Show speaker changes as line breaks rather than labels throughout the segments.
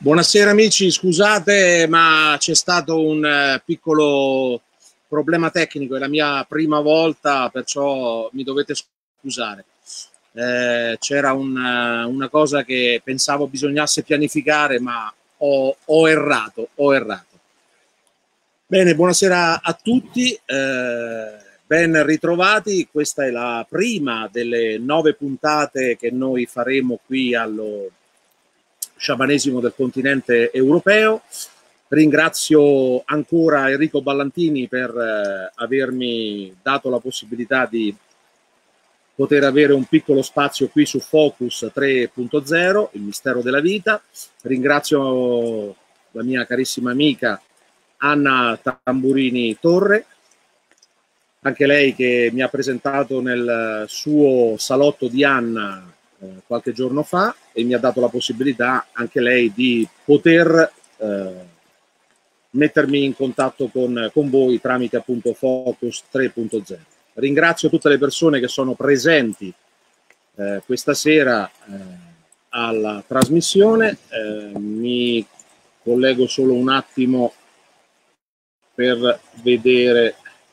Buonasera amici, scusate ma c'è stato un piccolo problema tecnico, è la mia prima volta, perciò mi dovete scusare. C'era una cosa che pensavo bisognasse pianificare, ma ho errato. Bene, buonasera a tutti, ben ritrovati. Questa è la prima delle 9 puntate che noi faremo qui allo Sciamanesimo del continente europeo. Ringrazio ancora Enrico Ballantini per avermi dato la possibilità di poter avere un piccolo spazio qui su Focus 3.0, il mistero della vita. Ringrazio la mia carissima amica Anna Tamburini Torre, anche lei che mi ha presentato nel suo salotto di Anna qualche giorno fa e mi ha dato la possibilità anche lei di poter mettermi in contatto con voi tramite appunto Focus 3.0. Ringrazio tutte le persone che sono presenti questa sera alla trasmissione. Mi collego solo un attimo per vedere.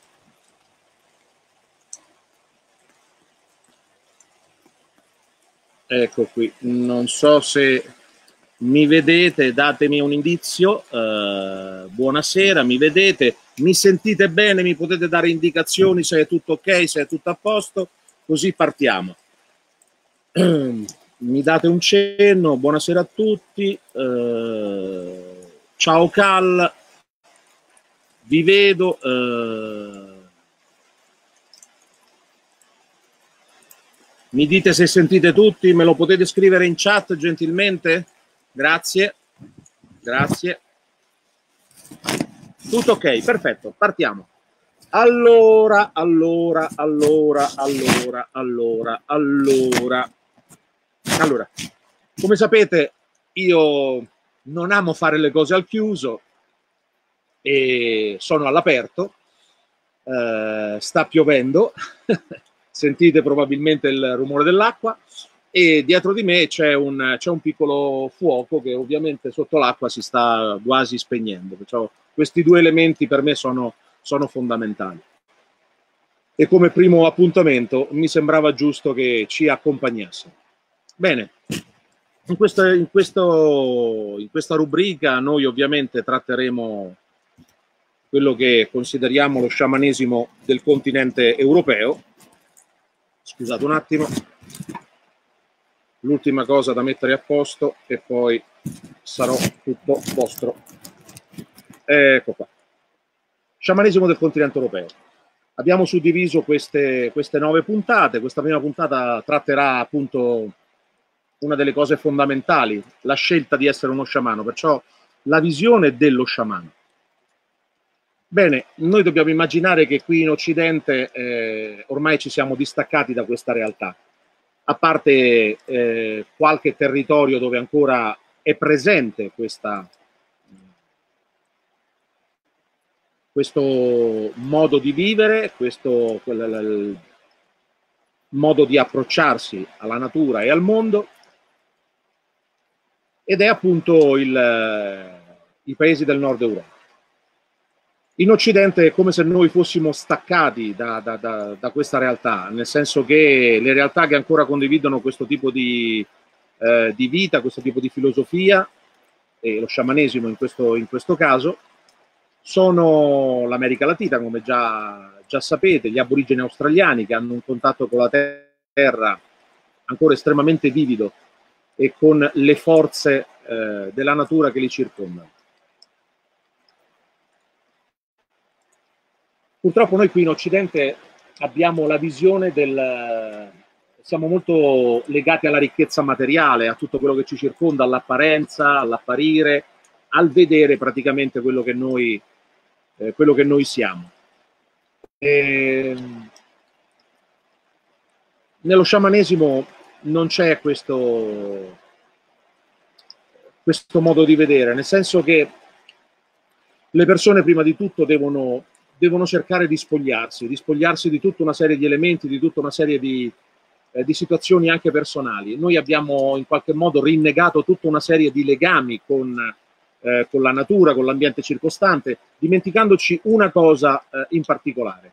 Ecco qui, non so se mi vedete, datemi un indizio. Buonasera, mi vedete? Mi sentite bene? Mi potete dare indicazioni se è tutto ok, se è tutto a posto? Così partiamo. Mi date un cenno, buonasera a tutti. Ciao Cal, vi vedo. Mi dite se sentite tutti, me lo potete scrivere in chat gentilmente? Grazie. Tutto ok, perfetto, partiamo. Allora, come sapete io non amo fare le cose al chiuso e sono all'aperto, sta piovendo, sentite probabilmente il rumore dell'acqua e dietro di me c'è un piccolo fuoco che ovviamente sotto l'acqua si sta quasi spegnendo, perciò questi due elementi per me sono fondamentali. E come primo appuntamento mi sembrava giusto che ci accompagnasse. Bene, in questa rubrica noi ovviamente tratteremo quello che consideriamo lo sciamanesimo del continente europeo. Scusate un attimo, l'ultima cosa da mettere a posto e poi sarò tutto vostro. Ecco qua. Sciamanesimo del continente europeo. Abbiamo suddiviso queste 9 puntate. Questa prima puntata tratterà appunto una delle cose fondamentali, la scelta di essere uno sciamano, perciò la visione dello sciamano. Bene, noi dobbiamo immaginare che qui in Occidente ormai ci siamo distaccati da questa realtà, a parte qualche territorio dove ancora è presente questo modo di vivere, questo modo di approcciarsi alla natura e al mondo, ed è appunto i paesi del nord Europa. In Occidente è come se noi fossimo staccati da questa realtà, nel senso che le realtà che ancora condividono questo tipo di vita, questo tipo di filosofia, e lo sciamanesimo in questo caso, sono l'America Latina, come già sapete, gli aborigeni australiani che hanno un contatto con la terra ancora estremamente vivido e con le forze della natura che li circondano. Purtroppo noi qui in Occidente abbiamo la visione siamo molto legati alla ricchezza materiale, a tutto quello che ci circonda, all'apparenza, all'apparire, al vedere praticamente quello che noi siamo. Nello sciamanesimo non c'è questo modo di vedere, nel senso che le persone prima di tutto devono cercare di spogliarsi di tutta una serie di elementi, di tutta una serie di di situazioni anche personali. Noi abbiamo in qualche modo rinnegato tutta una serie di legami con la natura, con l'ambiente circostante, dimenticandoci una cosa in particolare,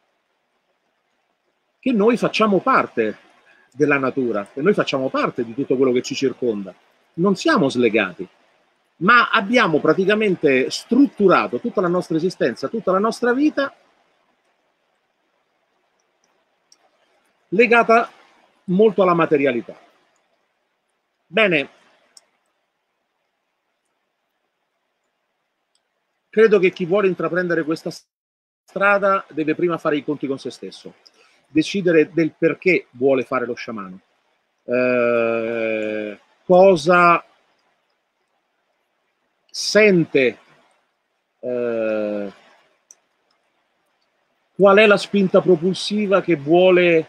che noi facciamo parte della natura, che noi facciamo parte di tutto quello che ci circonda. Non siamo slegati, ma abbiamo praticamente strutturato tutta la nostra esistenza, tutta la nostra vita legata molto alla materialità. Bene, credo che chi vuole intraprendere questa strada deve prima fare i conti con se stesso, decidere del perché vuole fare lo sciamano, cosa sente, qual è la spinta propulsiva che vuole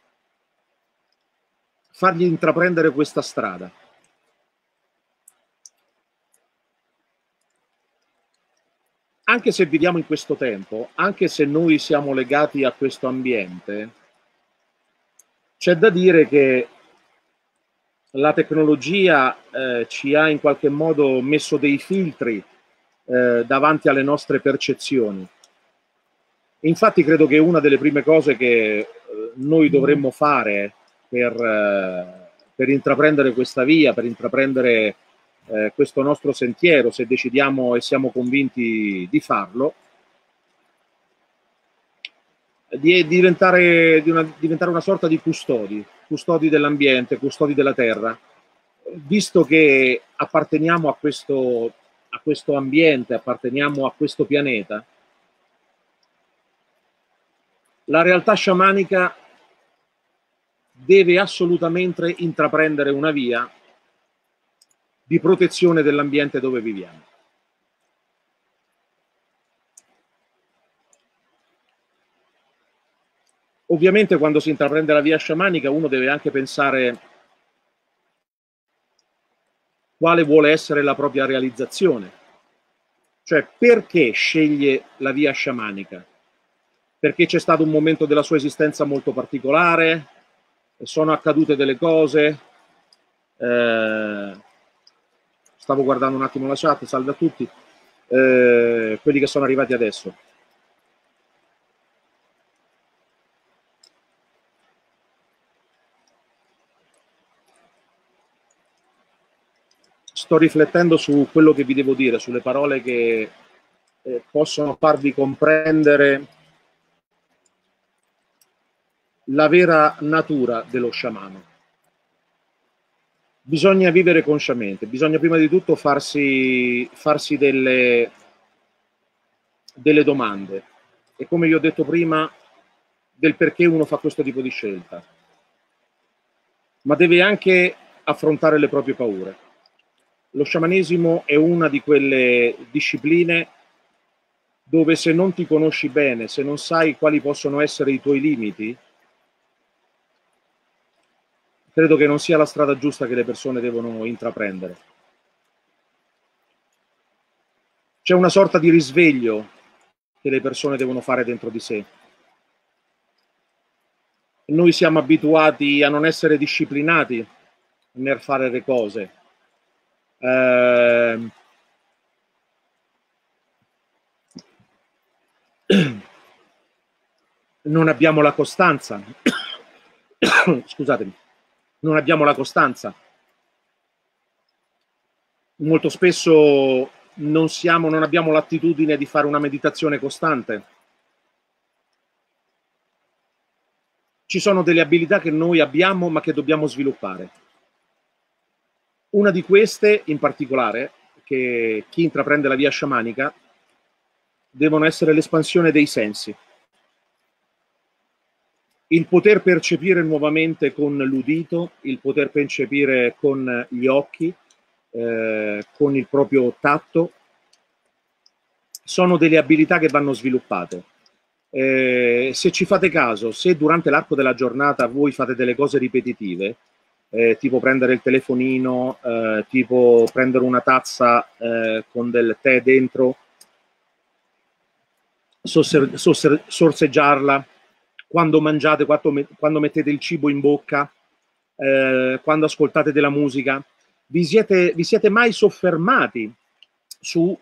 fargli intraprendere questa strada. Anche se viviamo in questo tempo, anche se noi siamo legati a questo ambiente, c'è da dire che la tecnologia ci ha in qualche modo messo dei filtri davanti alle nostre percezioni. Infatti credo che una delle prime cose che noi dovremmo fare per intraprendere questa via, per intraprendere questo nostro sentiero, se decidiamo e siamo convinti di farlo, di diventare una sorta di custodi dell'ambiente, custodi della terra, visto che apparteniamo a questo ambiente, apparteniamo a questo pianeta. La realtà sciamanica deve assolutamente intraprendere una via di protezione dell'ambiente dove viviamo. Ovviamente quando si intraprende la via sciamanica uno deve anche pensare quale vuole essere la propria realizzazione, cioè perché sceglie la via sciamanica, perché c'è stato un momento della sua esistenza molto particolare, sono accadute delle cose, stavo guardando un attimo la chat, salve a tutti, quelli che sono arrivati adesso. Sto riflettendo su quello che vi devo dire, sulle parole che possono farvi comprendere la vera natura dello sciamano. Bisogna vivere consciamente, bisogna prima di tutto farsi delle domande, e come vi ho detto prima, del perché uno fa questo tipo di scelta, ma deve anche affrontare le proprie paure. Lo sciamanesimo è una di quelle discipline dove se non ti conosci bene, se non sai quali possono essere i tuoi limiti, credo che non sia la strada giusta che le persone devono intraprendere. C'è una sorta di risveglio che le persone devono fare dentro di sé. Noi siamo abituati a non essere disciplinati nel fare le cose. Non abbiamo la costanza. Scusatemi. Non abbiamo la costanza. Molto spesso non abbiamo l'attitudine di fare una meditazione costante. Ci sono delle abilità che noi abbiamo ma che dobbiamo sviluppare. Una di queste in particolare, che chi intraprende la via sciamanica, devono essere l'espansione dei sensi. Il poter percepire nuovamente con l'udito, il poter percepire con gli occhi, con il proprio tatto, sono delle abilità che vanno sviluppate. Se ci fate caso, se durante l'arco della giornata voi fate delle cose ripetitive, tipo prendere il telefonino, tipo prendere una tazza con del tè dentro, sorseggiarla, quando mangiate, quando mettete il cibo in bocca, quando ascoltate della musica, vi siete mai soffermati su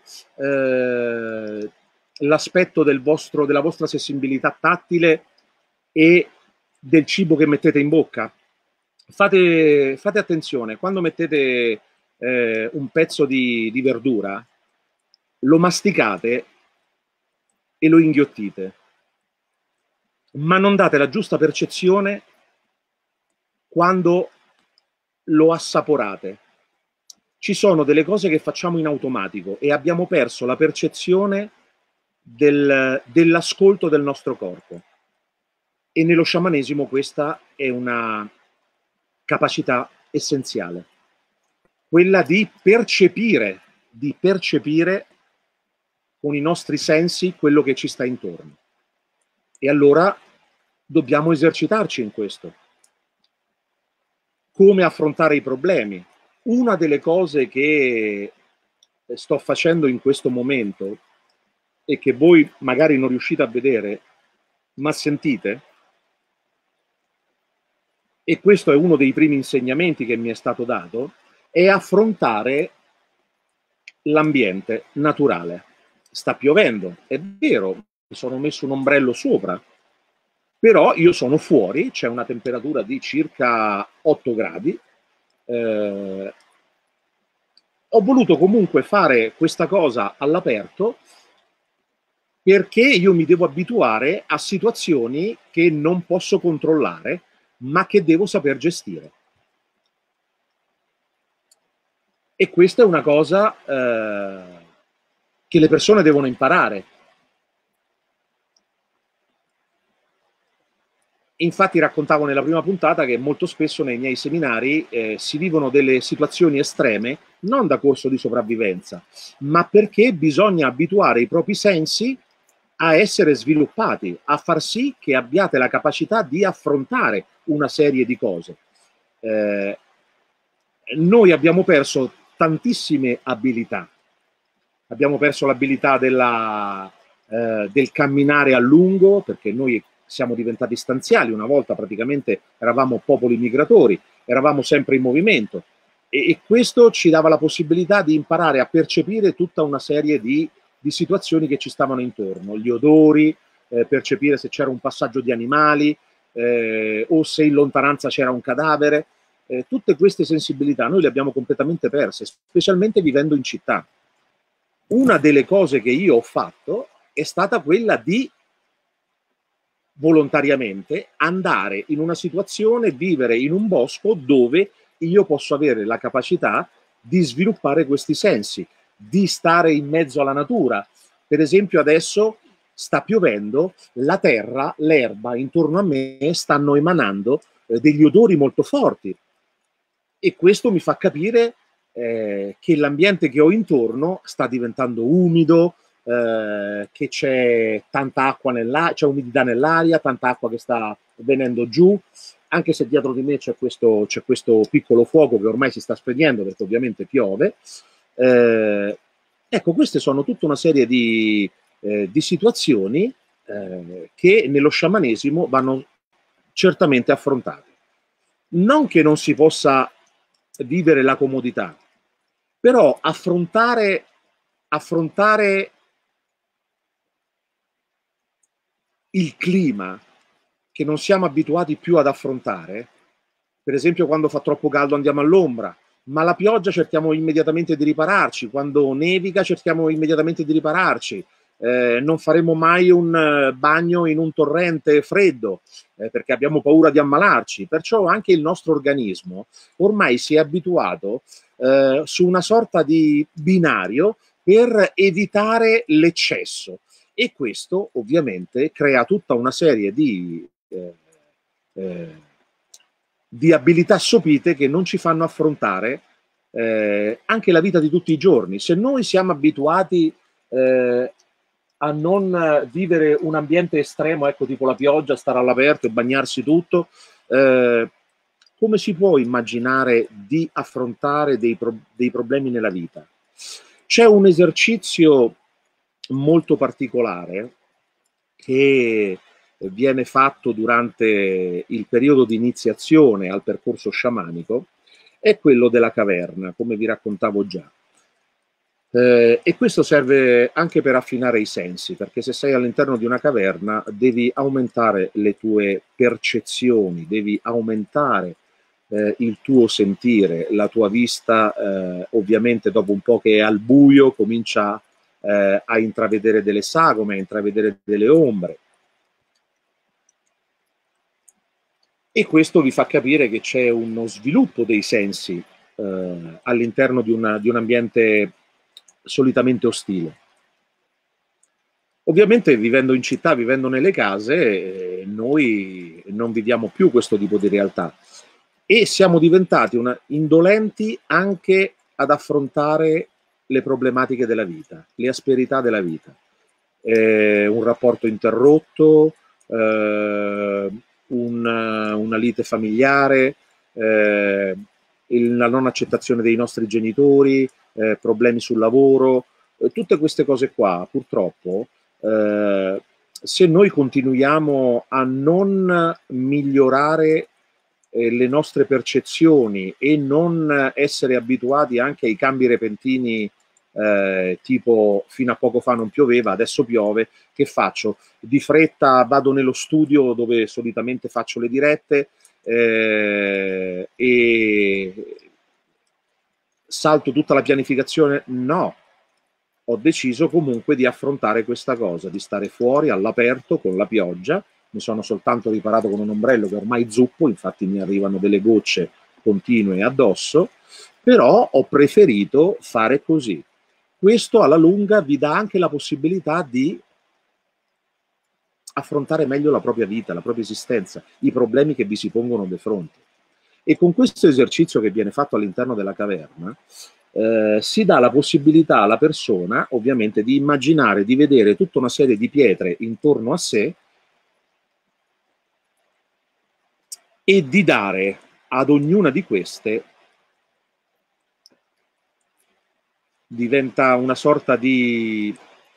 l'aspetto della vostra sensibilità tattile e del cibo che mettete in bocca? Fate attenzione, quando mettete un pezzo di verdura, lo masticate e lo inghiottite, ma non date la giusta percezione quando lo assaporate. Ci sono delle cose che facciamo in automatico e abbiamo perso la percezione dell'ascolto del nostro corpo. E nello sciamanesimo questa è una capacità essenziale, quella di percepire con i nostri sensi quello che ci sta intorno. E allora dobbiamo esercitarci in questo. Come affrontare i problemi? Una delle cose che sto facendo in questo momento e che voi magari non riuscite a vedere, ma sentite, e questo è uno dei primi insegnamenti che mi è stato dato, è affrontare l'ambiente naturale. Sta piovendo, è vero, mi sono messo un ombrello sopra, però io sono fuori, c'è una temperatura di circa 8 gradi, ho voluto comunque fare questa cosa all'aperto perché io mi devo abituare a situazioni che non posso controllare, ma che devo saper gestire. E questa è una cosa che le persone devono imparare. Infatti raccontavo nella prima puntata che molto spesso nei miei seminari si vivono delle situazioni estreme, non da corso di sopravvivenza, ma perché bisogna abituare i propri sensi a essere sviluppati, a far sì che abbiate la capacità di affrontare una serie di cose. Noi abbiamo perso tantissime abilità. Abbiamo perso l'abilità del camminare a lungo, perché noi siamo diventati stanziali. Una volta praticamente eravamo popoli migratori, eravamo sempre in movimento e questo ci dava la possibilità di imparare a percepire tutta una serie di situazioni che ci stavano intorno, gli odori, percepire se c'era un passaggio di animali o se in lontananza c'era un cadavere. Tutte queste sensibilità noi le abbiamo completamente perse, specialmente vivendo in città. Una delle cose che io ho fatto è stata quella di volontariamente andare in una situazione, vivere in un bosco dove io posso avere la capacità di sviluppare questi sensi, di stare in mezzo alla natura. Per esempio adesso sta piovendo, la terra, l'erba intorno a me stanno emanando degli odori molto forti e questo mi fa capire che l'ambiente che ho intorno sta diventando umido, che c'è tanta acqua c'è umidità nell'aria, tanta acqua che sta venendo giù, anche se dietro di me c'è questo piccolo fuoco che ormai si sta spegnendo perché ovviamente piove. Ecco, queste sono tutta una serie di situazioni che nello sciamanesimo vanno certamente affrontate. Non che non si possa vivere la comodità, però affrontare il clima che non siamo abituati più ad affrontare, per esempio quando fa troppo caldo andiamo all'ombra, ma la pioggia cerchiamo immediatamente di ripararci, quando nevica cerchiamo immediatamente di ripararci, non faremo mai un bagno in un torrente freddo perché abbiamo paura di ammalarci, perciò anche il nostro organismo ormai si è abituato su una sorta di binario per evitare l'eccesso e questo ovviamente crea tutta una serie di abilità sopite che non ci fanno affrontare anche la vita di tutti i giorni. Se noi siamo abituati a non vivere un ambiente estremo, ecco tipo la pioggia, stare all'aperto e bagnarsi tutto, come si può immaginare di affrontare dei problemi nella vita? C'è un esercizio molto particolare che viene fatto durante il periodo di iniziazione al percorso sciamanico è quello della caverna, come vi raccontavo già. E questo serve anche per affinare i sensi, perché se sei all'interno di una caverna devi aumentare le tue percezioni, devi aumentare il tuo sentire, la tua vista ovviamente dopo un po' che è al buio comincia a intravedere delle sagome, a intravedere delle ombre. E questo vi fa capire che c'è uno sviluppo dei sensi all'interno di un ambiente solitamente ostile. Ovviamente vivendo in città, vivendo nelle case, noi non viviamo più questo tipo di realtà e siamo diventati indolenti anche ad affrontare le problematiche della vita, le asperità della vita. Un rapporto interrotto, una lite familiare, la non accettazione dei nostri genitori, problemi sul lavoro, tutte queste cose qua, purtroppo, se noi continuiamo a non migliorare le nostre percezioni e non essere abituati anche ai cambi repentini, tipo fino a poco fa non pioveva, adesso piove, che faccio? Di fretta vado nello studio dove solitamente faccio le dirette e salto tutta la pianificazione? No, ho deciso comunque di affrontare questa cosa, di stare fuori all'aperto con la pioggia. Mi sono soltanto riparato con un ombrello che ormai zuppo, infatti mi arrivano delle gocce continue addosso, però ho preferito fare così. Questo alla lunga vi dà anche la possibilità di affrontare meglio la propria vita, la propria esistenza, i problemi che vi si pongono di fronte. E con questo esercizio che viene fatto all'interno della caverna, si dà la possibilità alla persona, ovviamente, di immaginare, di vedere tutta una serie di pietre intorno a sé e di dare ad ognuna di queste, diventa una sorta di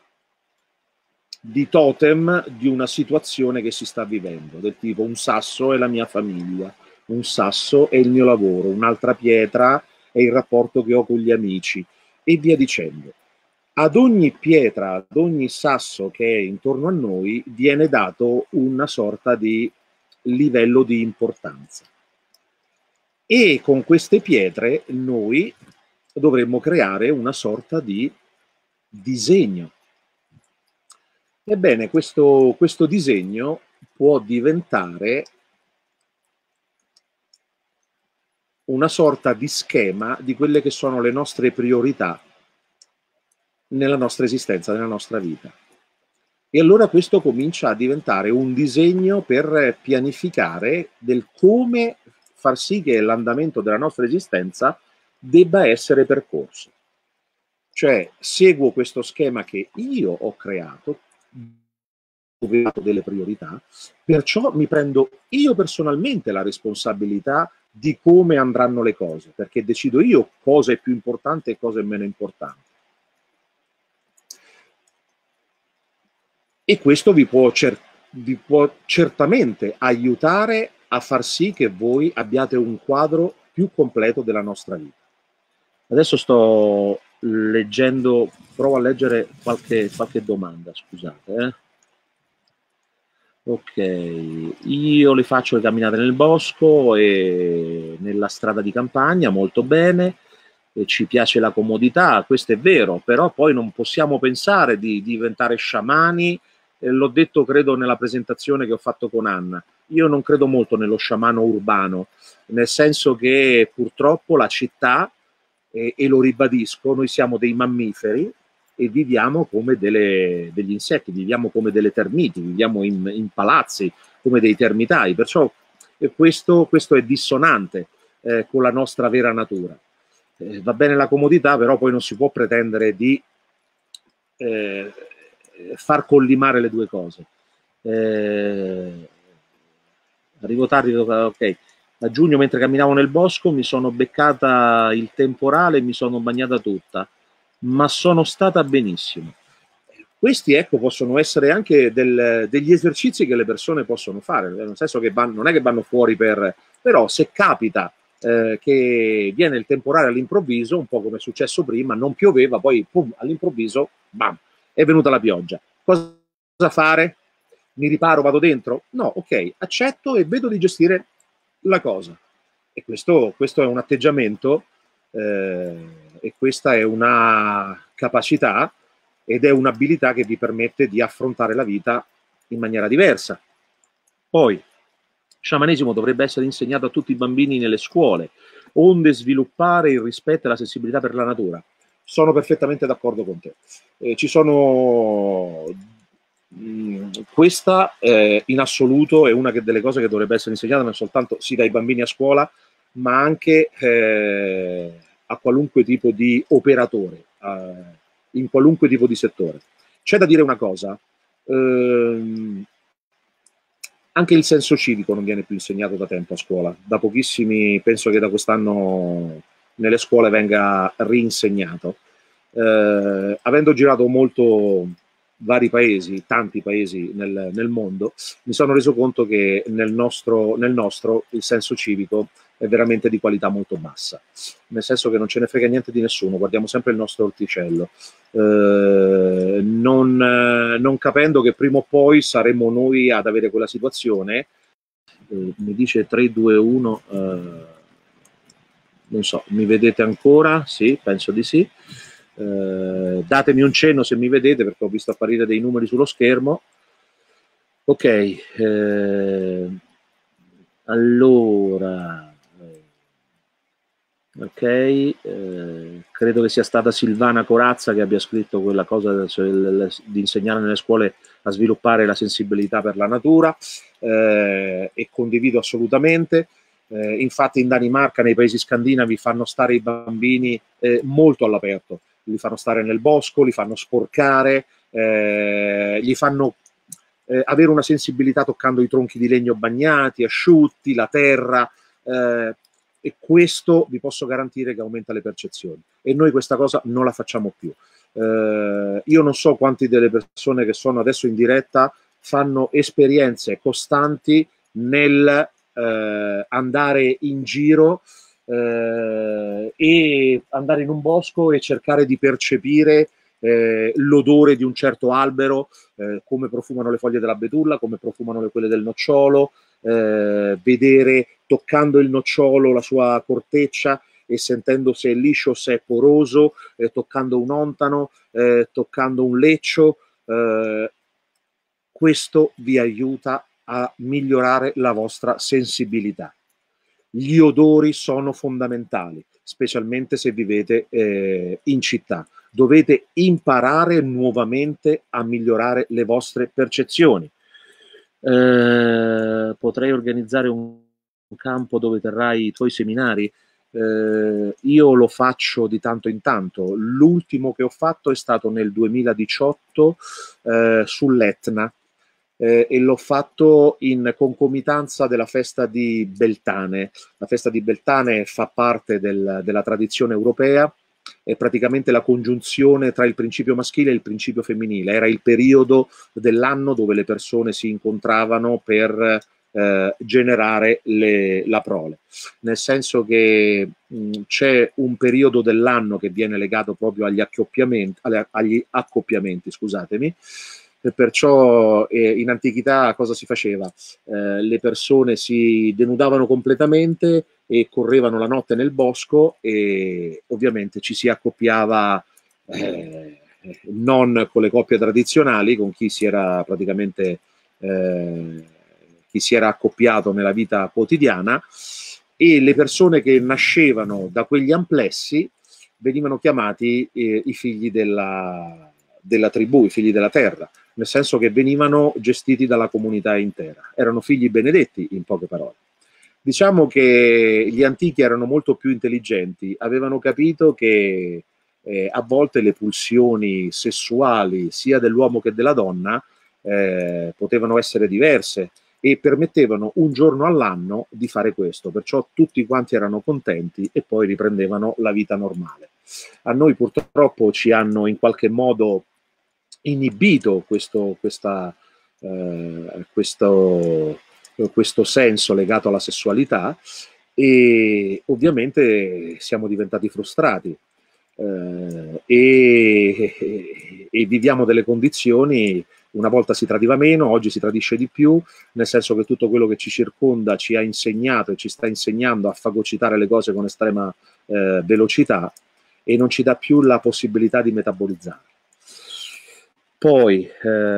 totem di una situazione che si sta vivendo, del tipo un sasso è la mia famiglia, un sasso è il mio lavoro, un'altra pietra è il rapporto che ho con gli amici e via dicendo. Ad ogni pietra, ad ogni sasso che è intorno a noi viene dato una sorta di livello di importanza. E con queste pietre noi dovremmo creare una sorta di disegno. Ebbene, questo disegno può diventare una sorta di schema di quelle che sono le nostre priorità nella nostra esistenza, nella nostra vita. E allora questo comincia a diventare un disegno per pianificare del come far sì che l'andamento della nostra esistenza debba essere percorso. Cioè, seguo questo schema che io ho creato, dove ho delle priorità, perciò mi prendo io personalmente la responsabilità di come andranno le cose, perché decido io cosa è più importante e cosa è meno importante. E questo vi può certamente aiutare a far sì che voi abbiate un quadro più completo della nostra vita. Adesso sto leggendo, provo a leggere qualche domanda, scusate. Ok, io le faccio le camminate nel bosco e nella strada di campagna, molto bene, e ci piace la comodità, questo è vero, però poi non possiamo pensare di diventare sciamani, l'ho detto credo nella presentazione che ho fatto con Anna, io non credo molto nello sciamano urbano, nel senso che purtroppo la città, e lo ribadisco, noi siamo dei mammiferi e viviamo come degli insetti, viviamo come delle termiti, viviamo in palazzi come dei termitai, perciò questo è dissonante con la nostra vera natura. Va bene la comodità, però poi non si può pretendere di far collimare le due cose. Arrivo tardi, ok. A giugno, mentre camminavo nel bosco, mi sono beccata il temporale e mi sono bagnata tutta, ma sono stata benissimo. questi, ecco, possono essere anche degli esercizi che le persone possono fare, nel senso che non è che vanno fuori però se capita che viene il temporale all'improvviso, un po' come è successo prima, non pioveva, poi pum, all'improvviso, bam, è venuta la pioggia. Cosa fare? Mi riparo, vado dentro? No, ok, accetto e vedo di gestire la cosa. E questo è un atteggiamento e questa è una capacità ed è un'abilità che vi permette di affrontare la vita in maniera diversa. Poi, sciamanesimo dovrebbe essere insegnato a tutti i bambini nelle scuole, onde sviluppare il rispetto e la sensibilità per la natura. Sono perfettamente d'accordo con te. Ci sono questa in assoluto è una delle cose che dovrebbe essere insegnata non soltanto sì dai bambini a scuola, ma anche a qualunque tipo di operatore, in qualunque tipo di settore. C'è da dire una cosa, anche il senso civico non viene più insegnato da tempo a scuola, da pochissimi, penso che da quest'anno nelle scuole venga reinsegnato. Avendo girato molto vari paesi, tanti paesi nel mondo, mi sono reso conto che nel nostro il senso civico è veramente di qualità molto bassa, nel senso che non ce ne frega niente di nessuno, guardiamo sempre il nostro orticello, non capendo che prima o poi saremo noi ad avere quella situazione. Mi dice 3, 2, 1, non so, mi vedete ancora? Sì, penso di sì. Datemi un cenno se mi vedete, perché ho visto apparire dei numeri sullo schermo. Ok, allora, ok, credo che sia stata Silvana Corazza che abbia scritto quella cosa di insegnare nelle scuole a sviluppare la sensibilità per la natura, e condivido assolutamente. Infatti in Danimarca, nei paesi scandinavi, fanno stare i bambini molto all'aperto, li fanno stare nel bosco, li fanno sporcare, gli fanno avere una sensibilità toccando i tronchi di legno bagnati, asciutti, la terra, e questo vi posso garantire che aumenta le percezioni, e noi questa cosa non la facciamo più. Io non so quanti delle persone che sono adesso in diretta fanno esperienze costanti nel andare in giro e andare in un bosco e cercare di percepire l'odore di un certo albero, come profumano le foglie della betulla, come profumano quelle del nocciolo, vedere, toccando il nocciolo, la sua corteccia e sentendo se è liscio o se è poroso, toccando un ontano, toccando un leccio. Questo vi aiuta a migliorare la vostra sensibilità. Gli odori sono fondamentali, specialmente se vivete in città. Dovete imparare nuovamente a migliorare le vostre percezioni. Potrei organizzare un campo dove terrai i tuoi seminari? Io lo faccio di tanto in tanto. L'ultimo che ho fatto è stato nel 2018 sull'Etna, e l'ho fatto in concomitanza della festa di Beltane. La festa di Beltane fa parte della tradizione europea, è praticamente la congiunzione tra il principio maschile e il principio femminile. Era il periodo dell'anno dove le persone si incontravano per generare la prole, nel senso che c'è un periodo dell'anno che viene legato proprio agli accoppiamenti, scusatemi. E perciò in antichità cosa si faceva? Le persone si denudavano completamente e correvano la notte nel bosco, e ovviamente ci si accoppiava non con le coppie tradizionali, con chi si era praticamente chi si era accoppiato nella vita quotidiana, e le persone che nascevano da quegli amplessi venivano chiamati i figli della tribù, i figli della terra, nel senso che venivano gestiti dalla comunità intera. Erano figli benedetti, in poche parole. Diciamo che gli antichi erano molto più intelligenti, avevano capito che a volte le pulsioni sessuali sia dell'uomo che della donna potevano essere diverse, e permettevano un giorno all'anno di fare questo, perciò tutti quanti erano contenti e poi riprendevano la vita normale. A noi purtroppo ci hanno in qualche modo inibito questo senso legato alla sessualità, e ovviamente siamo diventati frustrati, e viviamo delle condizioni. Una volta si tradiva meno, oggi si tradisce di più, nel senso che tutto quello che ci circonda ci ha insegnato e ci sta insegnando a fagocitare le cose con estrema velocità, e non ci dà più la possibilità di metabolizzare. Poi,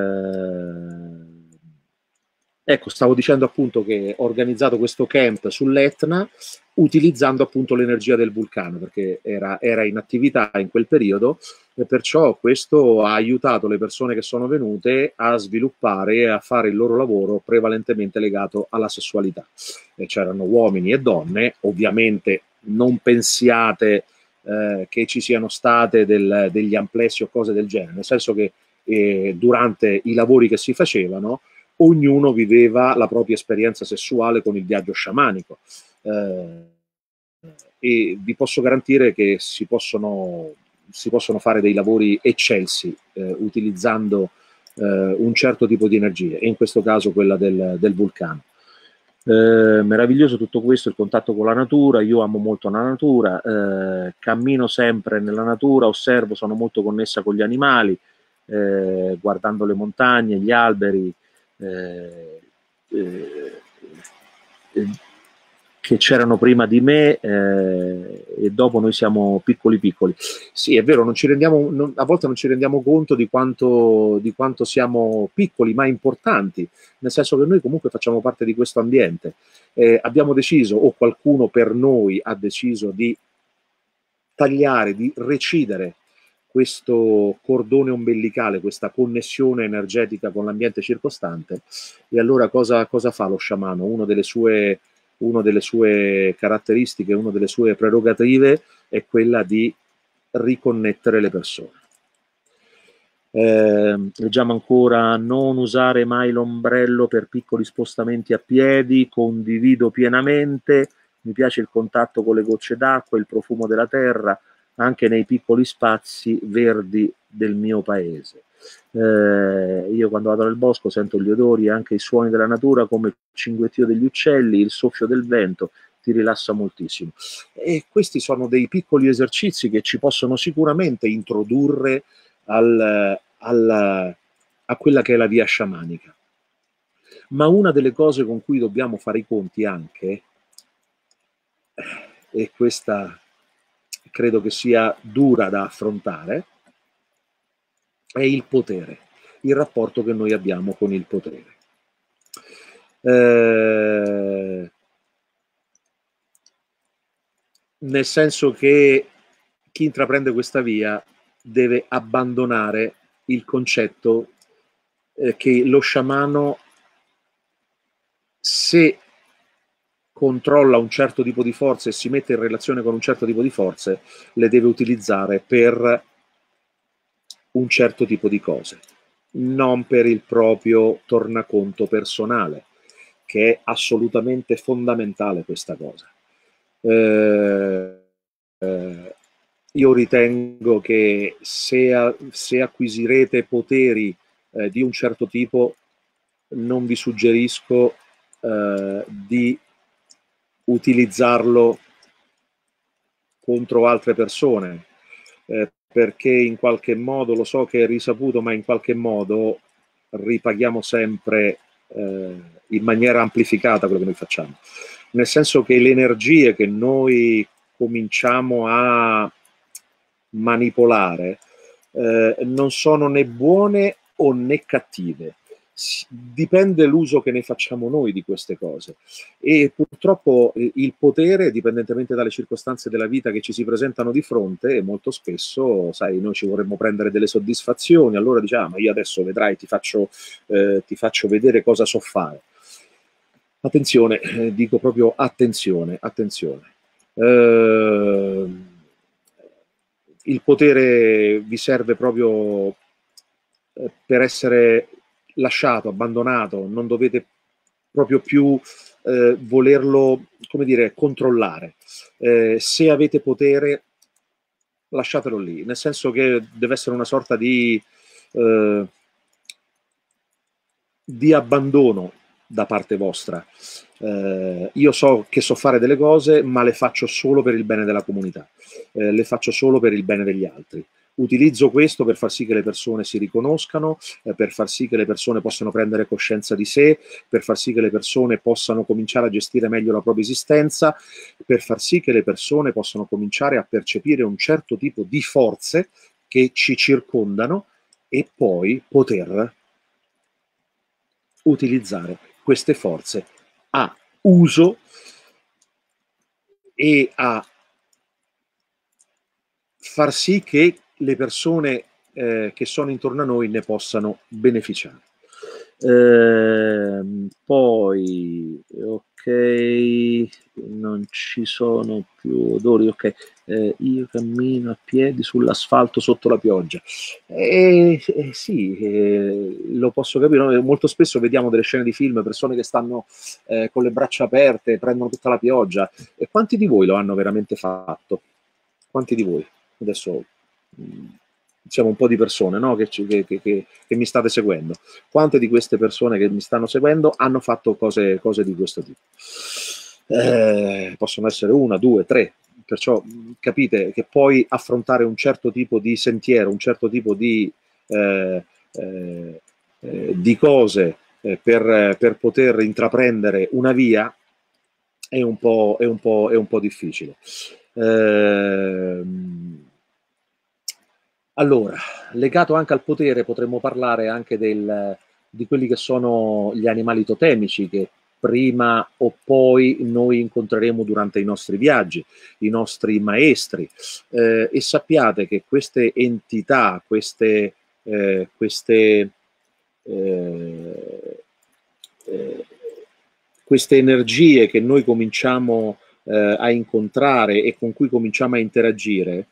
ecco, stavo dicendo appunto che ho organizzato questo camp sull'Etna utilizzando appunto l'energia del vulcano, perché era in attività in quel periodo, e perciò questo ha aiutato le persone che sono venute a sviluppare e a fare il loro lavoro prevalentemente legato alla sessualità. E c'erano uomini e donne, ovviamente non pensiate che ci siano state degli amplessi o cose del genere, nel senso che durante i lavori che si facevano ognuno viveva la propria esperienza sessuale con il viaggio sciamanico, e vi posso garantire che si possono fare dei lavori eccelsi utilizzando un certo tipo di energie, e in questo caso quella del vulcano. Meraviglioso tutto questo, il contatto con la natura. Io amo molto la natura, cammino sempre nella natura, osservo, sono molto connessa con gli animali, guardando le montagne, gli alberi, che c'erano prima di me, e dopo noi siamo piccoli piccoli. Sì, è vero, a volte non ci rendiamo conto di quanto siamo piccoli ma importanti, nel senso che noi comunque facciamo parte di questo ambiente. Abbiamo deciso, o qualcuno per noi ha deciso, di tagliare, di recidere questo cordone ombelicale, questa connessione energetica con l'ambiente circostante. E allora cosa fa lo sciamano? Una delle sue caratteristiche, una delle sue prerogative è quella di riconnettere le persone. Leggiamo ancora: non usare mai l'ombrello per piccoli spostamenti a piedi, condivido pienamente, mi piace il contatto con le gocce d'acqua, il profumo della terra, anche nei piccoli spazi verdi del mio paese. Io quando vado nel bosco sento gli odori e anche i suoni della natura, come il cinguettio degli uccelli, il soffio del vento, ti rilassa moltissimo. E questi sono dei piccoli esercizi che ci possono sicuramente introdurre a quella che è la via sciamanica. Ma una delle cose con cui dobbiamo fare i conti anche, e questa credo che sia dura da affrontare, è il potere, il rapporto che noi abbiamo con il potere. Nel senso che chi intraprende questa via deve abbandonare il concetto che lo sciamano, se controlla un certo tipo di forze e si mette in relazione con un certo tipo di forze, le deve utilizzare per un certo tipo di cose, non per il proprio tornaconto personale, che è assolutamente fondamentale questa cosa. Io ritengo che se acquisirete poteri di un certo tipo, non vi suggerisco di utilizzarlo contro altre persone, perché in qualche modo, lo so che è risaputo, ma in qualche modo ripaghiamo sempre in maniera amplificata quello che noi facciamo. Nel senso che le energie che noi cominciamo a manipolare non sono né buone o né cattive. Dipende l'uso che ne facciamo noi di queste cose, e purtroppo il potere, dipendentemente dalle circostanze della vita che ci si presentano di fronte, molto spesso, sai, noi ci vorremmo prendere delle soddisfazioni, allora diciamo: ma io adesso vedrai, ti faccio vedere cosa so fare. Attenzione, dico proprio attenzione. Il potere vi serve proprio per essere lasciato, abbandonato, non dovete proprio più volerlo, come dire, controllare. Se avete potere, lasciatelo lì, nel senso che deve essere una sorta di di abbandono da parte vostra. Io so che so fare delle cose, ma le faccio solo per il bene della comunità, le faccio solo per il bene degli altri. Utilizzo questo per far sì che le persone si riconoscano, per far sì che le persone possano prendere coscienza di sé, per far sì che le persone possano cominciare a gestire meglio la propria esistenza, per far sì che le persone possano cominciare a percepire un certo tipo di forze che ci circondano e poi poter utilizzare queste forze a uso e a far sì che le persone che sono intorno a noi ne possano beneficiare. Poi, ok, non ci sono più odori, ok. Io cammino a piedi sull'asfalto sotto la pioggia. Sì, lo posso capire. No? Molto spesso vediamo delle scene di film, persone che stanno con le braccia aperte, prendono tutta la pioggia. E quanti di voi lo hanno veramente fatto? Quanti di voi? Adesso siamo un po' di persone, no? che mi state seguendo. Quante di queste persone che mi stanno seguendo hanno fatto cose di questo tipo? Possono essere una, due, tre. Perciò capite che poi affrontare un certo tipo di sentiero, un certo tipo di cose per poter intraprendere una via è un po' difficile. Allora, legato anche al potere, potremmo parlare anche di quelli che sono gli animali totemici che prima o poi noi incontreremo durante i nostri viaggi, i nostri maestri, e sappiate che queste entità, queste eh, queste energie che noi cominciamo a incontrare e con cui cominciamo a interagire,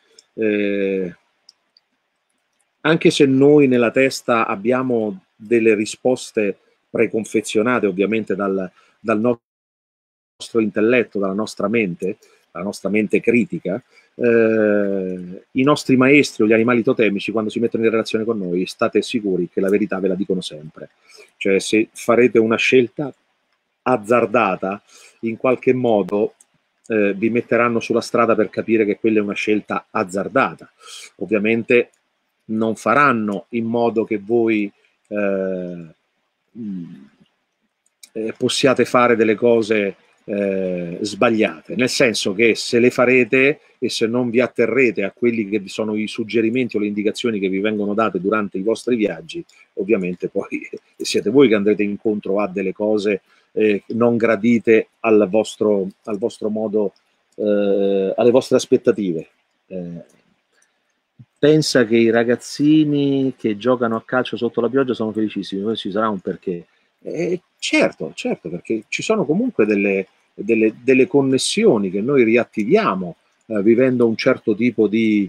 anche se noi nella testa abbiamo delle risposte preconfezionate ovviamente dal nostro intelletto, dalla nostra mente critica, i nostri maestri o gli animali totemici quando si mettono in relazione con noi state sicuri che la verità ve la dicono sempre. Cioè se farete una scelta azzardata, in qualche modo vi metteranno sulla strada per capire che quella è una scelta azzardata. Ovviamente non faranno in modo che voi possiate fare delle cose sbagliate, nel senso che se le farete e se non vi atterrete a quelli che sono i suggerimenti o le indicazioni che vi vengono date durante i vostri viaggi, ovviamente poi siete voi che andrete incontro a delle cose non gradite al vostro modo, alle vostre aspettative. Pensa che i ragazzini che giocano a calcio sotto la pioggia sono felicissimi, ci sarà un perché. Certo, perché ci sono comunque delle connessioni che noi riattiviamo vivendo un certo tipo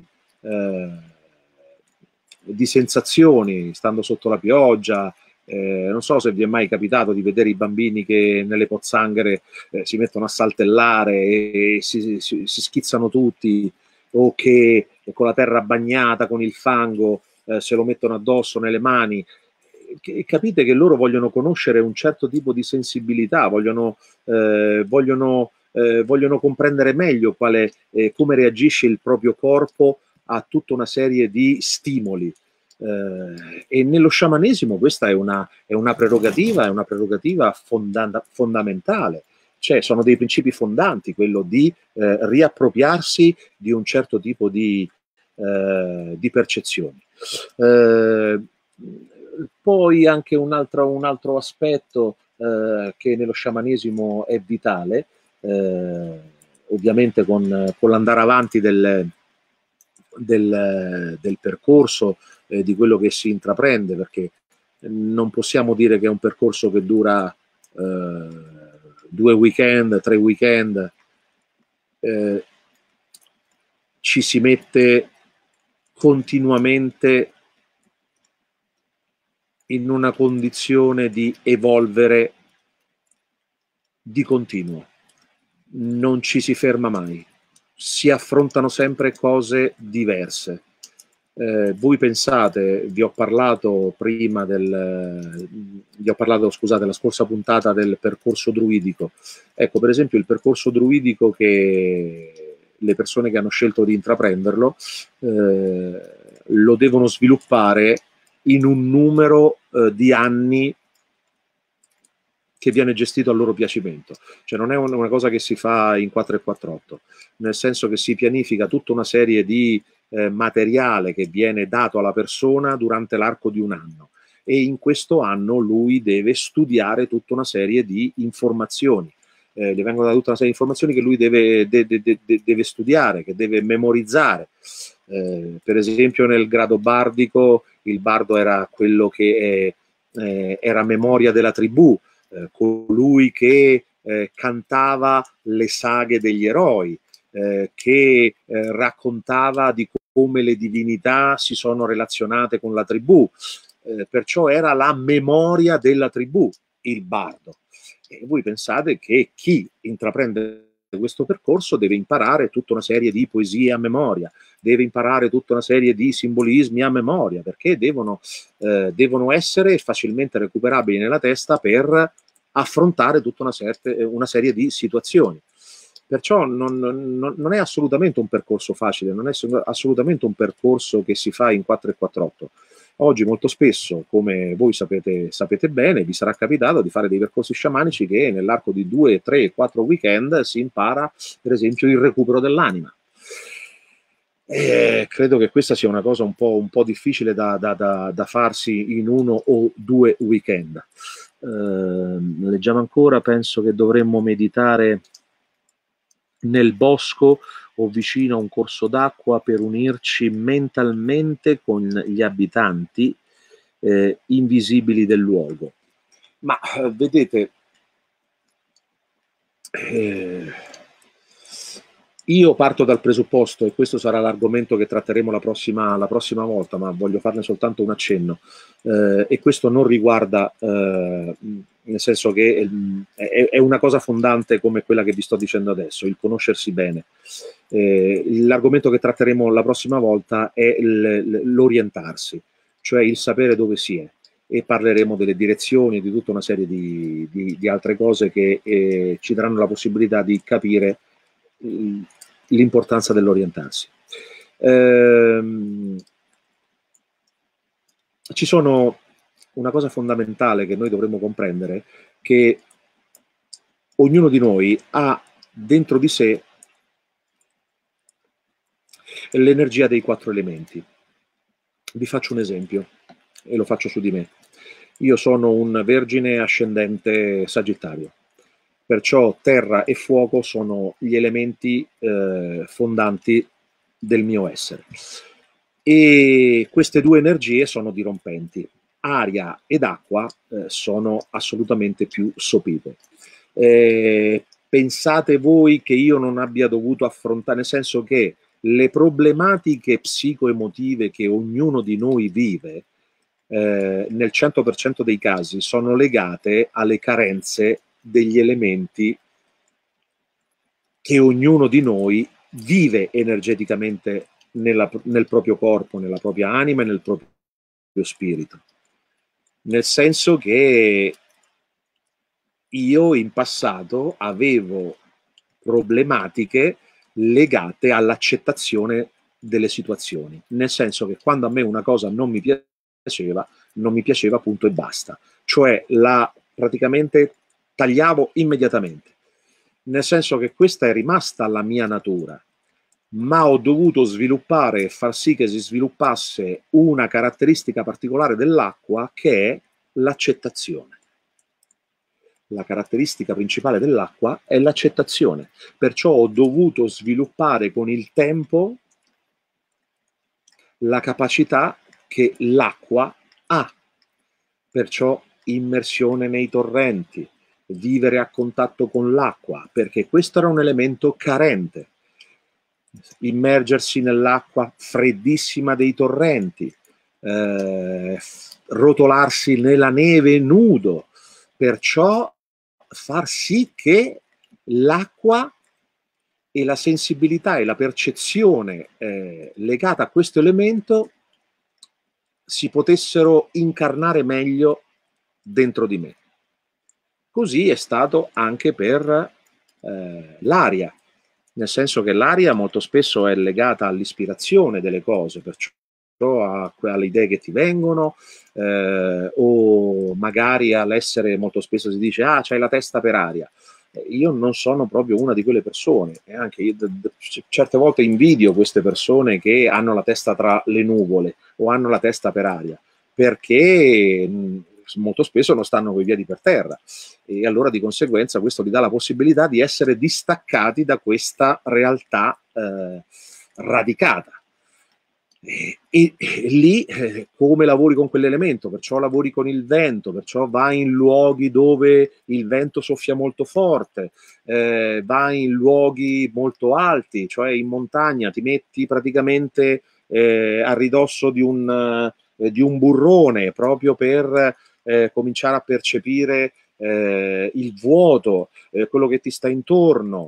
di sensazioni, stando sotto la pioggia. Non so se vi è mai capitato di vedere i bambini che nelle pozzanghere si mettono a saltellare e si schizzano tutti, o che con la terra bagnata, con il fango, se lo mettono addosso nelle mani. Capite che loro vogliono conoscere un certo tipo di sensibilità, vogliono comprendere meglio come reagisce il proprio corpo a tutta una serie di stimoli. E nello sciamanesimo questa è una prerogativa fondamentale. Cioè, sono dei principi fondanti, quello di riappropriarsi di un certo tipo di percezioni. Poi anche un altro aspetto che nello sciamanesimo è vitale, ovviamente con l'andare avanti del percorso, di quello che si intraprende, perché non possiamo dire che è un percorso che dura 2 weekend, 3 weekend, ci si mette continuamente in una condizione di evolvere di continuo, non ci si ferma mai, si affrontano sempre cose diverse. Voi pensate, vi ho parlato prima scusate, la scorsa puntata del percorso druidico. Ecco, per esempio, il percorso druidico che le persone che hanno scelto di intraprenderlo lo devono sviluppare in un numero di anni che viene gestito a loro piacimento. Cioè non è una cosa che si fa in 4 e 4-8, nel senso che si pianifica tutta una serie di materiale che viene dato alla persona durante l'arco di un anno, e in questo anno lui deve studiare tutta una serie di informazioni. Gli vengono date tutta una serie di informazioni che lui deve studiare, che deve memorizzare. Per esempio nel grado bardico il bardo era quello che era memoria della tribù, colui che cantava le saghe degli eroi, che raccontava di come le divinità si sono relazionate con la tribù, perciò era la memoria della tribù, il bardo. E voi pensate che chi intraprende questo percorso deve imparare tutta una serie di poesie a memoria, deve imparare tutta una serie di simbolismi a memoria, perché devono essere facilmente recuperabili nella testa per affrontare tutta una serie di situazioni. Perciò non è assolutamente un percorso facile, non è assolutamente un percorso che si fa in 4 e 4-8. Oggi molto spesso, come voi sapete bene, vi sarà capitato di fare dei percorsi sciamanici che nell'arco di 2, 3, 4 weekend si impara, per esempio, il recupero dell'anima. Credo che questa sia una cosa un po' difficile da farsi in 1 o 2 weekend. Leggiamo ancora, penso che dovremmo meditare nel bosco o vicino a un corso d'acqua per unirci mentalmente con gli abitanti invisibili del luogo. Ma vedete, io parto dal presupposto, e questo sarà l'argomento che tratteremo la prossima volta, ma voglio farne soltanto un accenno, e questo non riguarda, nel senso che è una cosa fondante come quella che vi sto dicendo adesso, il conoscersi bene. L'argomento che tratteremo la prossima volta è l'orientarsi, cioè il sapere dove si è, e parleremo delle direzioni, di tutta una serie di altre cose che ci daranno la possibilità di capire l'importanza dell'orientarsi. Ci sono una cosa fondamentale che noi dovremmo comprendere, che ognuno di noi ha dentro di sé l'energia dei 4 elementi. Vi faccio un esempio e lo faccio su di me. Io sono un vergine ascendente Sagittario, perciò terra e fuoco sono gli elementi fondanti del mio essere, e queste 2 energie sono dirompenti. Aria ed acqua sono assolutamente più sopite. Pensate voi che io non abbia dovuto affrontare, nel senso che le problematiche psicoemotive che ognuno di noi vive nel 100% dei casi sono legate alle carenze degli elementi che ognuno di noi vive energeticamente nel proprio corpo, nella propria anima e nel proprio spirito. Nel senso che io in passato avevo problematiche legate all'accettazione delle situazioni, nel senso che quando a me una cosa non mi piaceva, punto e basta, cioè praticamente tagliavo immediatamente, nel senso che questa è rimasta la mia natura, ma ho dovuto sviluppare e far sì che si sviluppasse una caratteristica particolare dell'acqua, che è l'accettazione. La caratteristica principale dell'acqua è l'accettazione, perciò ho dovuto sviluppare con il tempo la capacità che l'acqua ha, perciò immersione nei torrenti, vivere a contatto con l'acqua, perché questo era un elemento carente. Immergersi nell'acqua freddissima dei torrenti, rotolarsi nella neve nudo, perciò far sì che l'acqua e la sensibilità e la percezione legata a questo elemento si potessero incarnare meglio dentro di me. Così è stato anche per l'aria, nel senso che l'aria molto spesso è legata all'ispirazione delle cose, perciò alle idee che ti vengono, o magari all'essere, molto spesso si dice, ah, c'hai la testa per aria. Io non sono proprio una di quelle persone, e anche io certe volte invidio queste persone che hanno la testa tra le nuvole o hanno la testa per aria, perché molto spesso non stanno coi piedi per terra, e allora di conseguenza questo gli dà la possibilità di essere distaccati da questa realtà radicata. E lì come lavori con quell'elemento? Perciò lavori con il vento, perciò vai in luoghi dove il vento soffia molto forte, vai in luoghi molto alti, cioè in montagna, ti metti praticamente a ridosso di un burrone proprio per cominciare a percepire il vuoto, quello che ti sta intorno.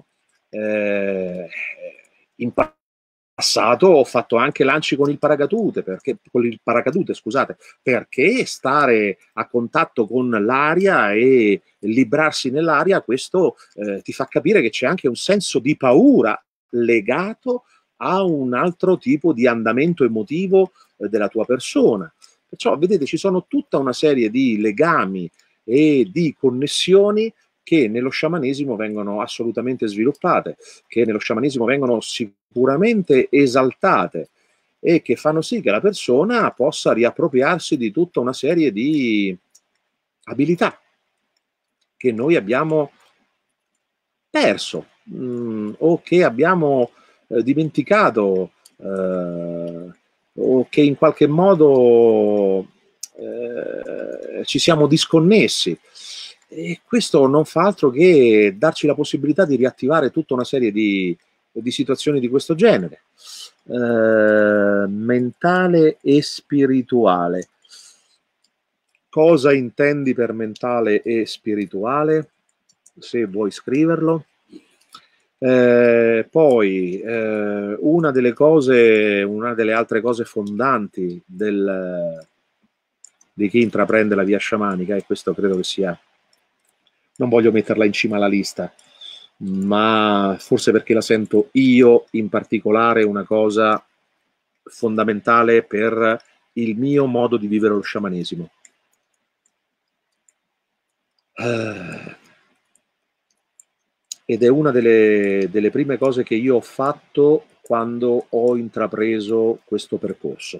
In passato ho fatto anche lanci con il paracadute, scusate, perché stare a contatto con l'aria e librarsi nell'aria, questo ti fa capire che c'è anche un senso di paura legato a un altro tipo di andamento emotivo della tua persona. Perciò, vedete, ci sono tutta una serie di legami e di connessioni che nello sciamanesimo vengono assolutamente sviluppate, che nello sciamanesimo vengono sicuramente esaltate e che fanno sì che la persona possa riappropriarsi di tutta una serie di abilità che noi abbiamo perso o che abbiamo dimenticato o che in qualche modo ci siamo disconnessi. E questo non fa altro che darci la possibilità di riattivare tutta una serie di situazioni di questo genere. Mentale e spirituale. Cosa intendi per mentale e spirituale? Se vuoi scriverlo. Poi una delle altre cose fondanti di chi intraprende la via sciamanica, e questo credo che sia, non voglio metterla in cima alla lista, ma forse perché la sento io in particolare una cosa fondamentale per il mio modo di vivere lo sciamanesimo. Ed è una delle prime cose che io ho fatto quando ho intrapreso questo percorso.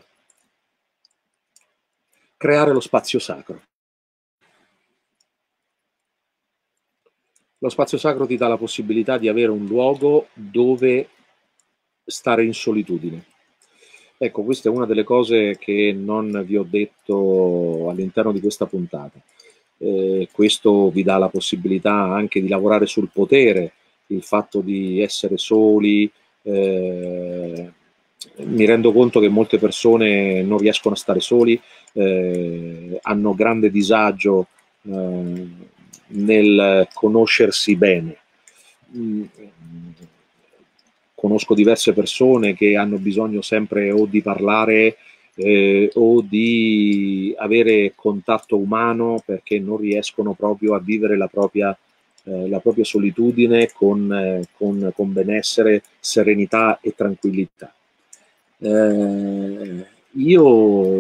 Creare lo spazio sacro. Lo spazio sacro ti dà la possibilità di avere un luogo dove stare in solitudine. Ecco, questa è una delle cose che non vi ho detto all'interno di questa puntata. Questo vi dà la possibilità anche di lavorare sul potere, il fatto di essere soli. Mi rendo conto che molte persone non riescono a stare soli, hanno grande disagio nel conoscersi bene. Conosco diverse persone che hanno bisogno sempre o di parlare o di avere contatto umano, perché non riescono proprio a vivere la propria solitudine con benessere, serenità e tranquillità. Io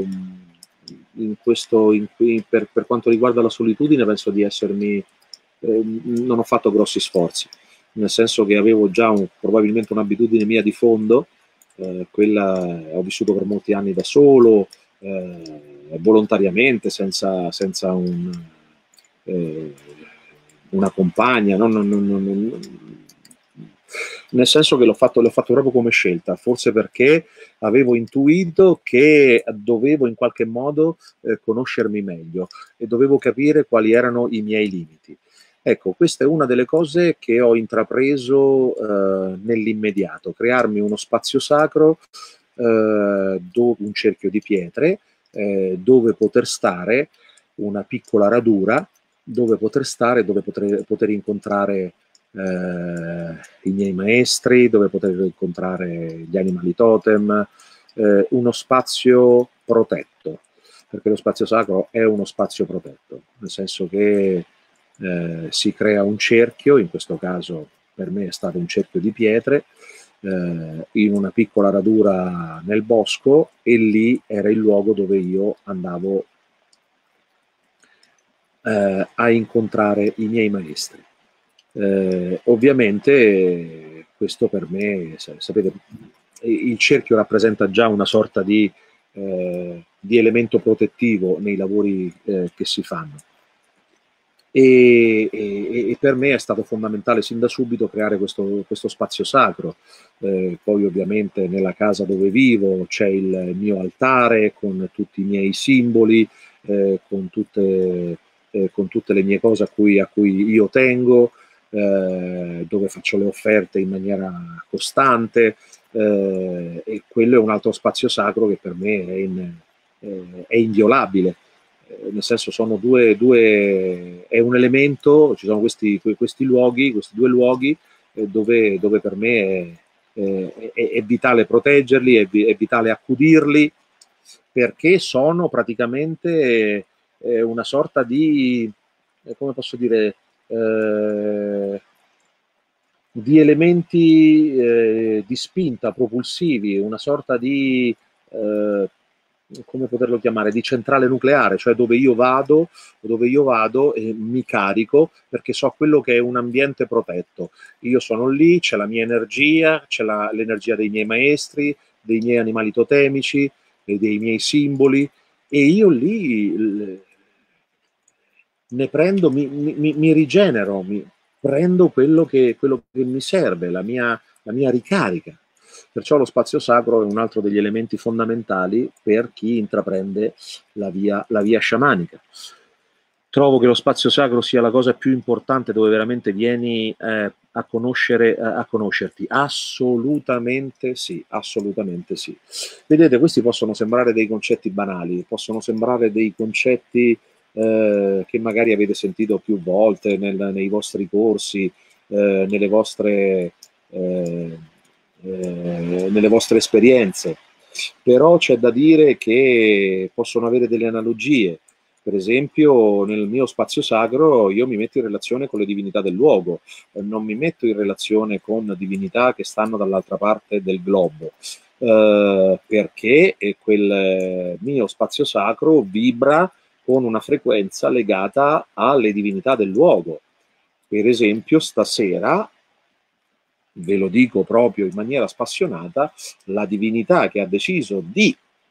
per quanto riguarda la solitudine penso di essermi non ho fatto grossi sforzi, nel senso che avevo già probabilmente un'abitudine mia di fondo, ho vissuto per molti anni da solo, volontariamente, senza una compagna, nel senso che l'ho fatto proprio come scelta, forse perché avevo intuito che dovevo in qualche modo conoscermi meglio e dovevo capire quali erano i miei limiti. Ecco, questa è una delle cose che ho intrapreso nell'immediato, crearmi uno spazio sacro, un cerchio di pietre, dove poter stare, una piccola radura, dove poter stare, dove poter incontrare i miei maestri, dove poter incontrare gli animali totem, uno spazio protetto, perché lo spazio sacro è uno spazio protetto, nel senso che si crea un cerchio, in questo caso per me è stato un cerchio di pietre, in una piccola radura nel bosco, e lì era il luogo dove io andavo a incontrare i miei maestri. Ovviamente questo per me, sapete, il cerchio rappresenta già una sorta di elemento protettivo nei lavori che si fanno. E per me è stato fondamentale sin da subito creare questo spazio sacro. Poi ovviamente nella casa dove vivo c'è il mio altare con tutti i miei simboli, con tutte le mie cose a cui io tengo, dove faccio le offerte in maniera costante, e quello è un altro spazio sacro che per me è inviolabile. Nel senso sono è un elemento, ci sono questi luoghi, questi due luoghi dove per me è vitale proteggerli, è vitale accudirli, perché sono praticamente una sorta di, come posso dire, di elementi di spinta propulsivi, una sorta di come poterlo chiamare, di centrale nucleare, cioè dove io vado e mi carico, perché so quello che è un ambiente protetto. Io sono lì, c'è la mia energia, c'è l'energia dei miei maestri, dei miei animali totemici, dei miei simboli, e io lì ne prendo, mi rigenero, prendo quello che mi serve, la mia ricarica. Perciò lo spazio sacro è un altro degli elementi fondamentali per chi intraprende la via sciamanica. Trovo che lo spazio sacro sia la cosa più importante, dove veramente vieni a conoscerti. Assolutamente sì, assolutamente sì. Vedete, questi possono sembrare dei concetti banali, possono sembrare dei concetti che magari avete sentito più volte nei vostri corsi, nelle vostre esperienze, però c'è da dire che possono avere delle analogie. Per esempio, nel mio spazio sacro io mi metto in relazione con le divinità del luogo, non mi metto in relazione con divinità che stanno dall'altra parte del globo, perché quel mio spazio sacro vibra con una frequenza legata alle divinità del luogo. Per esempio, stasera, ve lo dico proprio in maniera spassionata, la divinità che ha deciso di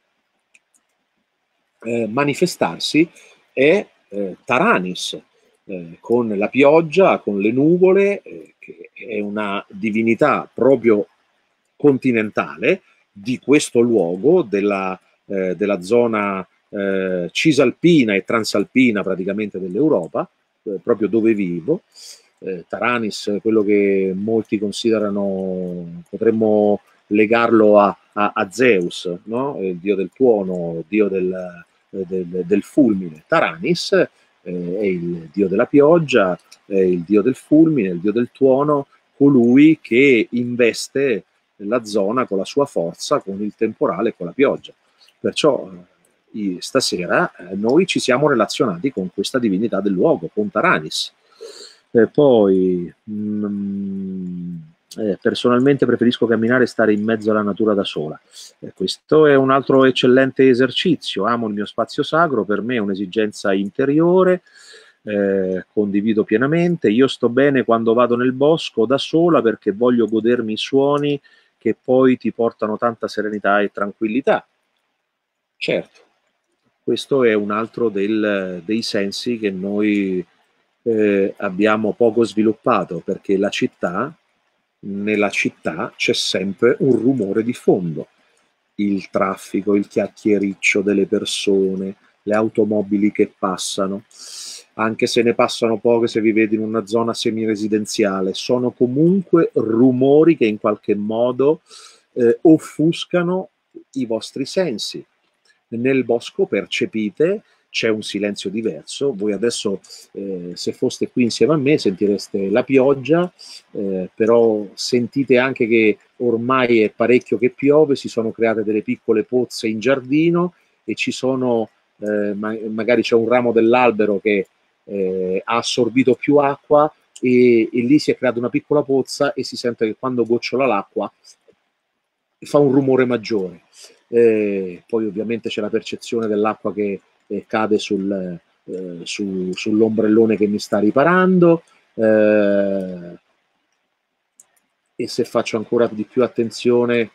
manifestarsi è Taranis, con la pioggia, con le nuvole, che è una divinità proprio continentale di questo luogo, della zona cisalpina e transalpina praticamente dell'Europa, proprio dove vivo. Taranis, quello che molti considerano, potremmo legarlo a Zeus, no? Il dio del tuono, dio del fulmine. Taranis è il dio della pioggia, è il dio del fulmine, il dio del tuono, colui che investe la zona con la sua forza, con il temporale e con la pioggia. Perciò stasera noi ci siamo relazionati con questa divinità del luogo, con Taranis. Poi personalmente preferisco camminare e stare in mezzo alla natura da sola. Questo è un altro eccellente esercizio. Amo il mio spazio sacro, per me è un'esigenza interiore, condivido pienamente. Io sto bene quando vado nel bosco da sola, perché voglio godermi i suoni che poi ti portano tanta serenità e tranquillità. Certo, questo è un altro dei sensi che noi abbiamo poco sviluppato, perché nella città c'è sempre un rumore di fondo, il traffico, il chiacchiericcio delle persone, le automobili che passano, anche se ne passano poche se vivete in una zona semiresidenziale, sono comunque rumori che in qualche modo offuscano i vostri sensi. Nel bosco percepite, c'è un silenzio diverso. Voi adesso, se foste qui insieme a me, sentireste la pioggia, però sentite anche che ormai è parecchio che piove, si sono create delle piccole pozze in giardino e ci sono magari c'è un ramo dell'albero che ha assorbito più acqua e lì si è creata una piccola pozza e si sente che quando gocciola l'acqua fa un rumore maggiore. Poi ovviamente c'è la percezione dell'acqua che cade sull'ombrellone che mi sta riparando, e se faccio ancora di più attenzione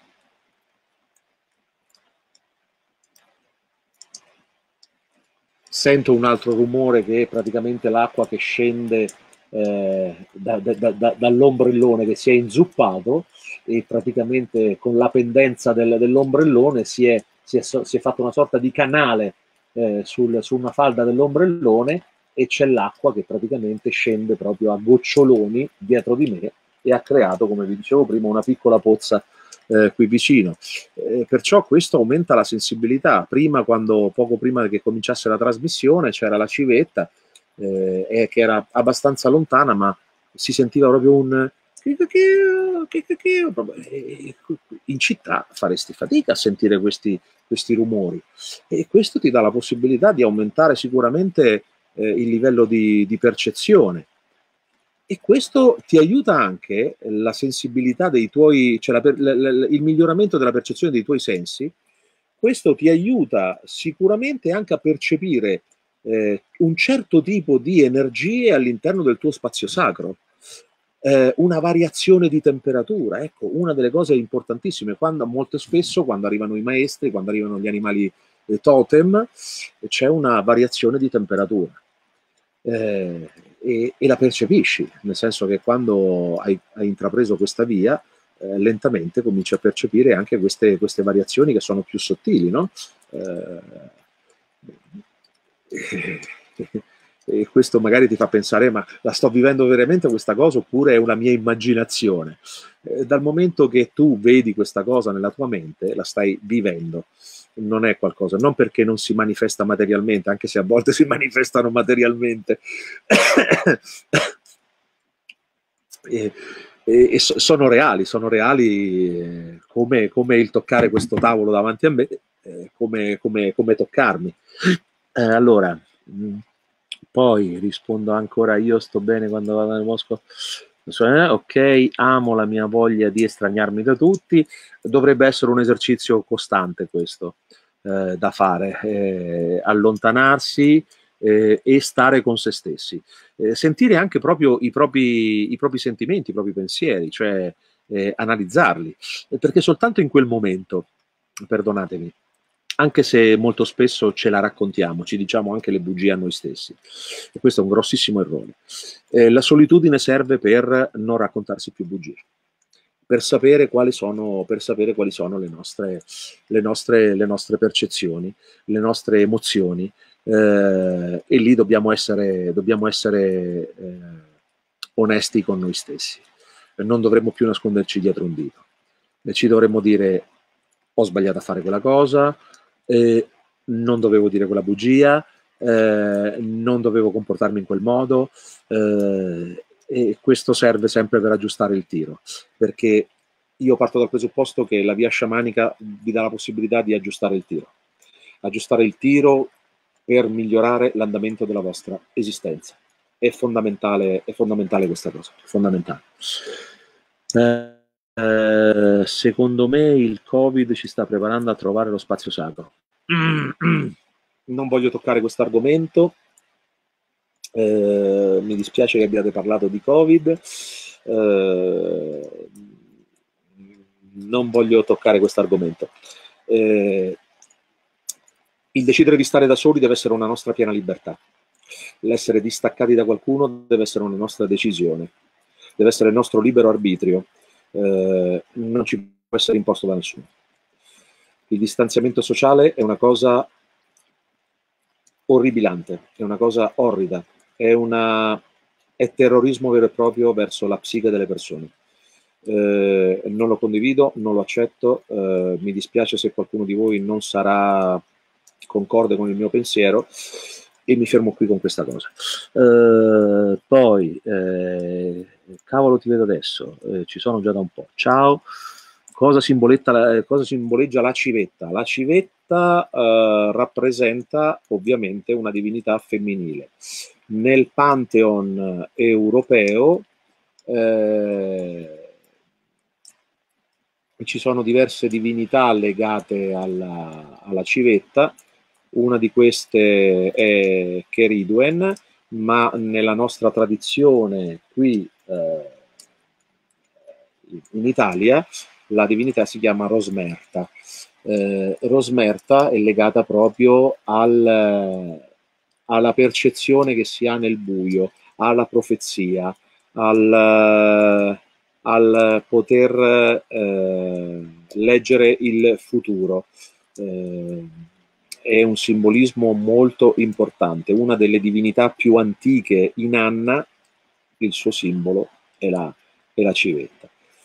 sento un altro rumore che è praticamente l'acqua che scende dall'ombrellone che si è inzuppato e praticamente con la pendenza dell'ombrellone si è fatto una sorta di canale su una falda dell'ombrellone e c'è l'acqua che praticamente scende proprio a goccioloni dietro di me e ha creato, come vi dicevo prima, una piccola pozza qui vicino. Perciò questo aumenta la sensibilità. Prima, poco prima che cominciasse la trasmissione, c'era la civetta che era abbastanza lontana, ma si sentiva proprio un in città faresti fatica a sentire questi rumori e questo ti dà la possibilità di aumentare sicuramente il livello di percezione. E questo ti aiuta anche la sensibilità dei tuoi, cioè il miglioramento della percezione dei tuoi sensi. Questo ti aiuta sicuramente anche a percepire un certo tipo di energie all'interno del tuo spazio sacro, una variazione di temperatura. Ecco, una delle cose importantissime, molto spesso quando arrivano i maestri, quando arrivano gli animali totem, c'è una variazione di temperatura. E la percepisci, nel senso che quando hai intrapreso questa via, lentamente cominci a percepire anche queste variazioni che sono più sottili, no? E questo magari ti fa pensare, ma la sto vivendo veramente questa cosa oppure è una mia immaginazione? Dal momento che tu vedi questa cosa nella tua mente, la stai vivendo. Non è qualcosa, non perché non si manifesta materialmente, anche se a volte si manifestano materialmente, e sono reali come il toccare questo tavolo davanti a me, come toccarmi. Allora, poi rispondo ancora, io sto bene quando vado nel bosco. Ok, amo la mia voglia di estraniarmi da tutti. Dovrebbe essere un esercizio costante questo da fare, allontanarsi e stare con se stessi, sentire anche proprio i propri sentimenti, i propri pensieri, cioè analizzarli, perché soltanto in quel momento, perdonatemi, anche se molto spesso ce la raccontiamo, ci diciamo anche le bugie a noi stessi, e questo è un grossissimo errore. La solitudine serve per non raccontarsi più bugie, per sapere quali sono le nostre percezioni, le nostre emozioni, e lì dobbiamo essere onesti con noi stessi. Non dovremmo più nasconderci dietro un dito. Ci dovremmo dire: ho sbagliato a fare quella cosa, non dovevo dire quella bugia, non dovevo comportarmi in quel modo, e questo serve sempre per aggiustare il tiro, perché io parto dal presupposto che la via sciamanica vi dà la possibilità di aggiustare il tiro per migliorare l'andamento della vostra esistenza. È fondamentale questa cosa, fondamentale. Secondo me il Covid ci sta preparando a trovare lo spazio sacro. Non voglio toccare questo argomento, mi dispiace che abbiate parlato di Covid, non voglio toccare questo argomento. Il decidere di stare da soli deve essere una nostra piena libertà. L'essere distaccati da qualcuno deve essere una nostra decisione, deve essere il nostro libero arbitrio, non ci può essere imposto da nessuno. Il distanziamento sociale è una cosa orribilante, è una cosa orrida, è terrorismo vero e proprio verso la psiche delle persone. Non lo condivido, non lo accetto, mi dispiace se qualcuno di voi non sarà concorde con il mio pensiero e mi fermo qui con questa cosa. Poi cavolo, ti vedo adesso, ci sono già da un po'. Ciao, Cosa simboleggia la civetta? La civetta rappresenta ovviamente una divinità femminile. Nel Pantheon europeo ci sono diverse divinità legate alla civetta. Una di queste è Keridwen, ma nella nostra tradizione qui in Italia la divinità si chiama Rosmerta. Rosmerta è legata proprio alla percezione che si ha nel buio, alla profezia, al poter leggere il futuro. È un simbolismo molto importante. Una delle divinità più antiche, Inanna, il suo simbolo è la civetta.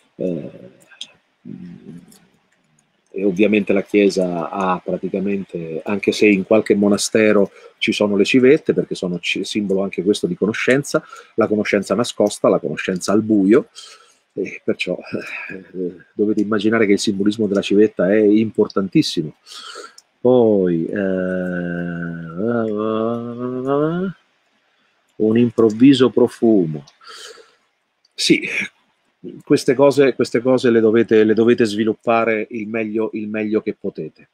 E ovviamente la Chiesa ha praticamente, anche se in qualche monastero ci sono le civette, perché sono simbolo anche questo di conoscenza, la conoscenza nascosta, la conoscenza al buio, e perciò dovete immaginare che il simbolismo della civetta è importantissimo. Poi un improvviso profumo. Sì, queste cose le dovete sviluppare il meglio che potete.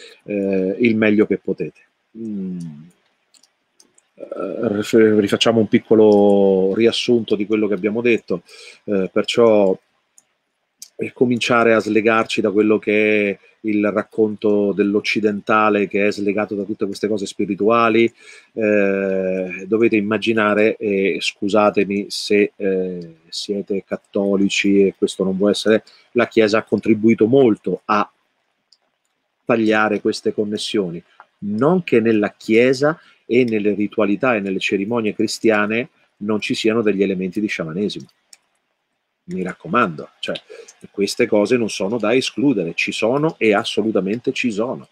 Rifacciamo un piccolo riassunto di quello che abbiamo detto, perciò cominciare a slegarci da quello che è il racconto dell'occidentale, che è slegato da tutte queste cose spirituali. Dovete immaginare, e scusatemi se siete cattolici e questo non può essere, la Chiesa ha contribuito molto a tagliare queste connessioni. Non che nella Chiesa e nelle ritualità e nelle cerimonie cristiane non ci siano degli elementi di sciamanesimo. Mi raccomando, cioè, queste cose non sono da escludere, ci sono e assolutamente ci sono.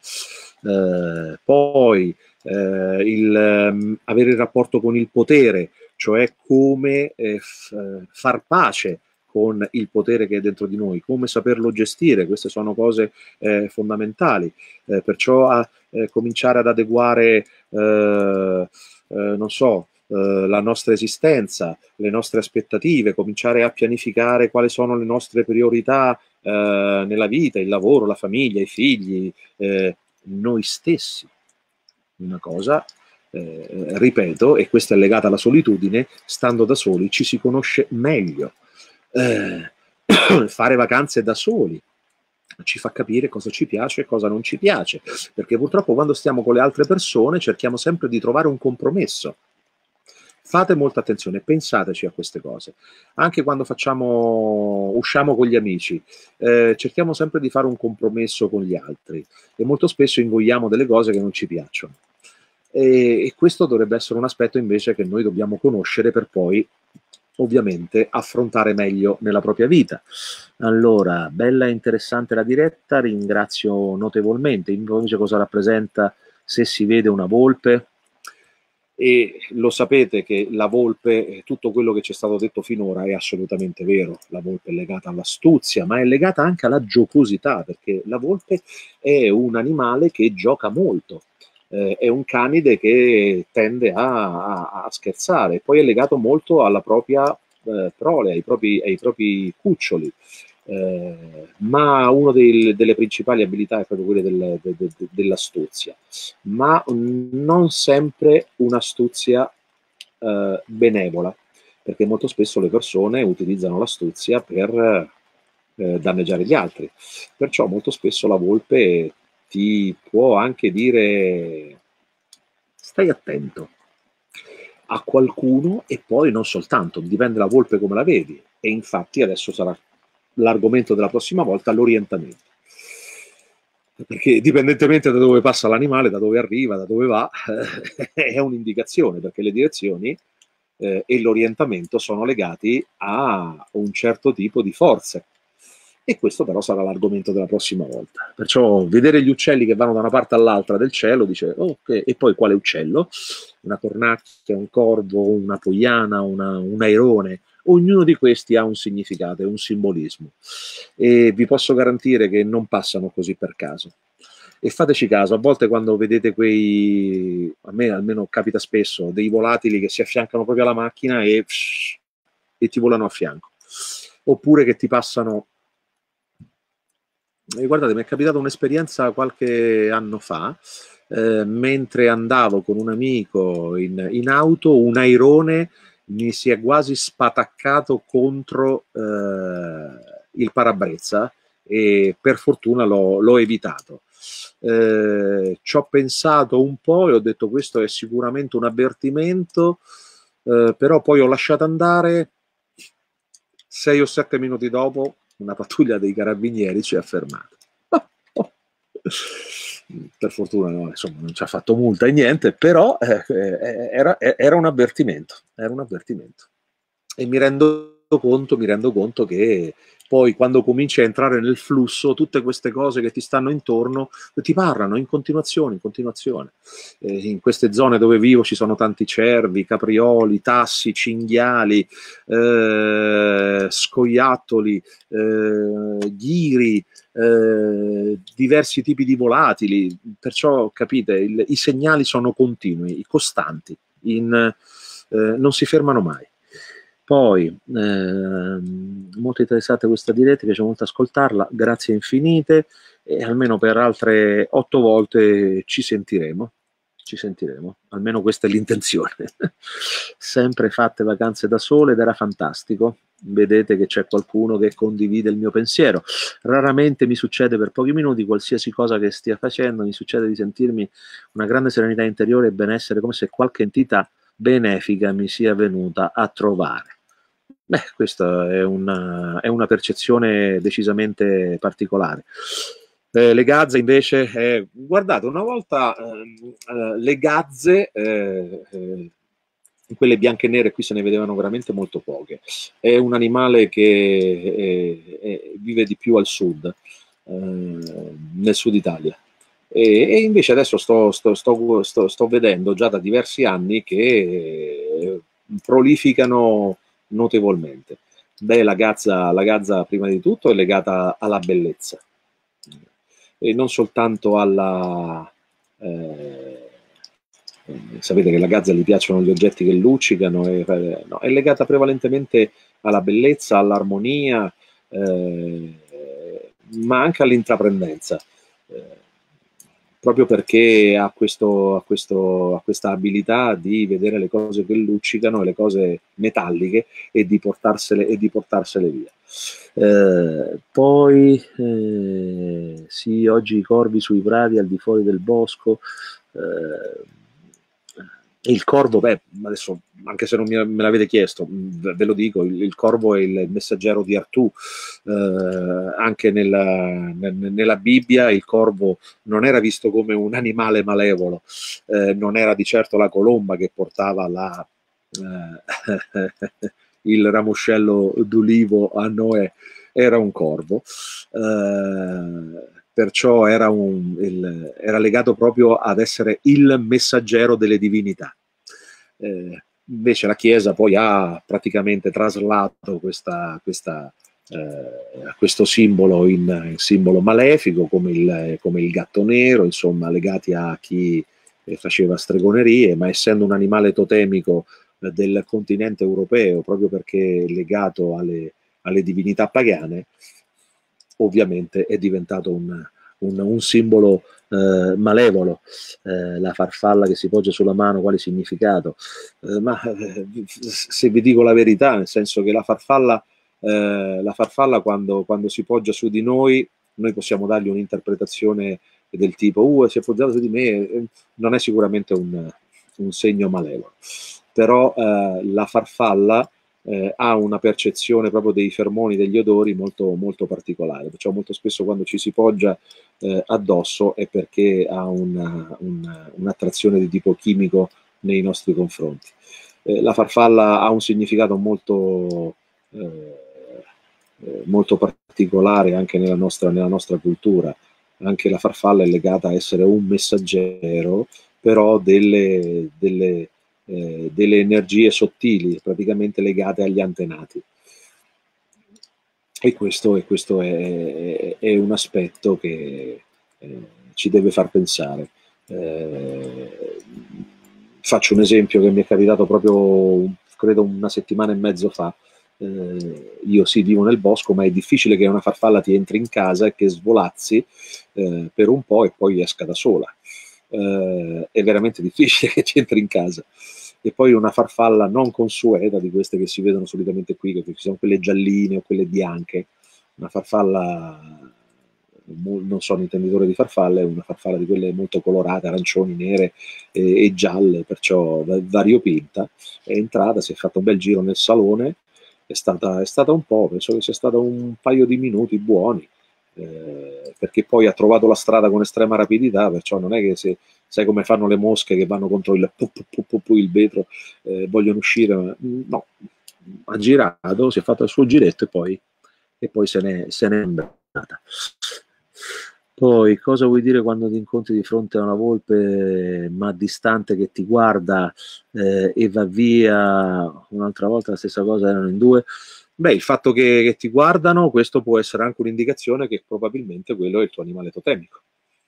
Poi avere il rapporto con il potere, cioè come far pace con il potere che è dentro di noi, come saperlo gestire, queste sono cose fondamentali. Perciò cominciare ad adeguare, non so, la nostra esistenza, le nostre aspettative, cominciare a pianificare quali sono le nostre priorità nella vita, il lavoro, la famiglia, i figli, noi stessi. Una cosa, ripeto, e questa è legata alla solitudine, stando da soli ci si conosce meglio. Fare vacanze da soli ci fa capire cosa ci piace e cosa non ci piace, perché purtroppo quando stiamo con le altre persone cerchiamo sempre di trovare un compromesso. Fate molta attenzione, pensateci a queste cose. Anche quando usciamo con gli amici, cerchiamo sempre di fare un compromesso con gli altri e molto spesso ingoiamo delle cose che non ci piacciono. E questo dovrebbe essere un aspetto invece che noi dobbiamo conoscere per poi ovviamente affrontare meglio nella propria vita. Allora, bella e interessante la diretta, ringrazio notevolmente. Invece cosa rappresenta se si vede una volpe? E lo sapete che la volpe, tutto quello che ci è stato detto finora è assolutamente vero. La volpe è legata all'astuzia, ma è legata anche alla giocosità, perché la volpe è un animale che gioca molto. È un canide che tende a scherzare, poi è legato molto alla propria prole, ai propri cuccioli, ma una delle principali abilità è proprio quella dell'astuzia, ma non sempre un'astuzia benevola, perché molto spesso le persone utilizzano l'astuzia per danneggiare gli altri, perciò molto spesso la volpe ti può anche dire stai attento a qualcuno, e poi non soltanto, dipende la volpe come la vedi, e infatti adesso sarà l'argomento della prossima volta, l'orientamento, perché dipendentemente da dove passa l'animale, da dove arriva, da dove va, è un'indicazione, perché le direzioni e l'orientamento sono legati a un certo tipo di forze. E questo però sarà l'argomento della prossima volta. Perciò vedere gli uccelli che vanno da una parte all'altra del cielo, dice, ok, e poi quale uccello? Una cornacchia, un corvo, una poiana, un airone, ognuno di questi ha un significato e un simbolismo, e vi posso garantire che non passano così per caso. E fateci caso, a volte quando vedete a me almeno capita spesso, dei volatili che si affiancano proprio alla macchina e ti volano a fianco, oppure che ti passano. Guardate, mi è capitata un'esperienza qualche anno fa, mentre andavo con un amico in auto, un airone mi si è quasi spataccato contro il parabrezza, e per fortuna l'ho evitato. Ci ho pensato un po' e ho detto questo è sicuramente un avvertimento, però poi ho lasciato andare. 6 o 7 minuti dopo una pattuglia dei carabinieri ci ha fermato. Per fortuna no, insomma, non ci ha fatto multa e niente, però era un avvertimento, e mi rendo conto che poi quando cominci a entrare nel flusso, tutte queste cose che ti stanno intorno ti parlano in continuazione. In queste zone dove vivo ci sono tanti cervi, caprioli, tassi, cinghiali, scoiattoli, ghiri, diversi tipi di volatili, perciò capite, i segnali sono continui, costanti, non si fermano mai. Poi, molto interessante questa diretta, mi piace molto ascoltarla, grazie infinite, e almeno per altre 8 volte ci sentiremo, almeno questa è l'intenzione. Sempre fatte vacanze da sole ed era fantastico, vedete che c'è qualcuno che condivide il mio pensiero. Raramente mi succede per pochi minuti, qualsiasi cosa che stia facendo, mi succede di sentirmi una grande serenità interiore e benessere, come se qualche entità benefica mi sia venuta a trovare. Beh, questa è una percezione decisamente particolare. Le gazze invece, guardate, una volta le gazze, quelle bianche e nere, qui se ne vedevano veramente molto poche. È un animale che vive di più al sud, nel sud Italia. E invece adesso sto vedendo già da diversi anni che prolificano notevolmente. Beh, la gazza prima di tutto è legata alla bellezza, e non soltanto sapete che alla gazza gli piacciono gli oggetti che luccicano, no, è legata prevalentemente alla bellezza, all'armonia, ma anche all'intraprendenza, proprio perché ha questa abilità di vedere le cose che luccicano e le cose metalliche e di portarsele via. Poi sì, oggi i corvi sui prati al di fuori del bosco, il corvo, beh, adesso anche se non me l'avete chiesto, ve lo dico, il corvo è il messaggero di Artù. Anche nella Bibbia il corvo non era visto come un animale malevolo, non era di certo la colomba che portava il ramoscello d'ulivo a Noè, era un corvo. Perciò era legato proprio ad essere il messaggero delle divinità. Invece la Chiesa poi ha praticamente traslato questo simbolo in simbolo malefico, come il gatto nero, insomma, legati a chi faceva stregonerie, ma essendo un animale totemico del continente europeo, proprio perché legato alle divinità pagane, ovviamente è diventato un simbolo malevolo. La farfalla che si poggia sulla mano, quale significato? Se vi dico la verità, nel senso che la farfalla quando si poggia su di noi possiamo dargli un'interpretazione del tipo si è poggiato su di me, non è sicuramente un segno malevolo, però la farfalla ha una percezione proprio dei fermoni, degli odori molto, molto particolare, perciò molto spesso quando ci si poggia addosso è perché ha un'attrazione di tipo chimico nei nostri confronti. La farfalla ha un significato molto particolare anche nella nostra cultura. Anche la farfalla è legata a essere un messaggero, però delle delle energie sottili, praticamente legate agli antenati. E questo è un aspetto che ci deve far pensare. Faccio un esempio che mi è capitato proprio, credo, una settimana e mezzo fa. Io sì, vivo nel bosco, ma è difficile che una farfalla ti entri in casa e che svolazzi per un po' e poi esca da sola. È veramente difficile che ci entri in casa. E poi una farfalla non consueta, di queste che si vedono solitamente qui, che ci sono quelle gialline o quelle bianche, una farfalla, non sono intenditore di farfalle, è una farfalla di quelle molto colorate, arancioni, nere e gialle, perciò variopinta, è entrata, si è fatto un bel giro nel salone, è stata un po', penso che sia stato un paio di minuti buoni, perché poi ha trovato la strada con estrema rapidità, perciò non è che se sai come fanno le mosche che vanno contro il vetro, vogliono uscire, no, ha girato, si è fatto il suo giretto e poi se n'è andata. Poi, cosa vuoi dire quando ti incontri di fronte a una volpe ma distante che ti guarda e va via? Un'altra volta la stessa cosa, erano in due. Beh, il fatto che ti guardano, questo può essere anche un'indicazione che probabilmente quello è il tuo animale totemico.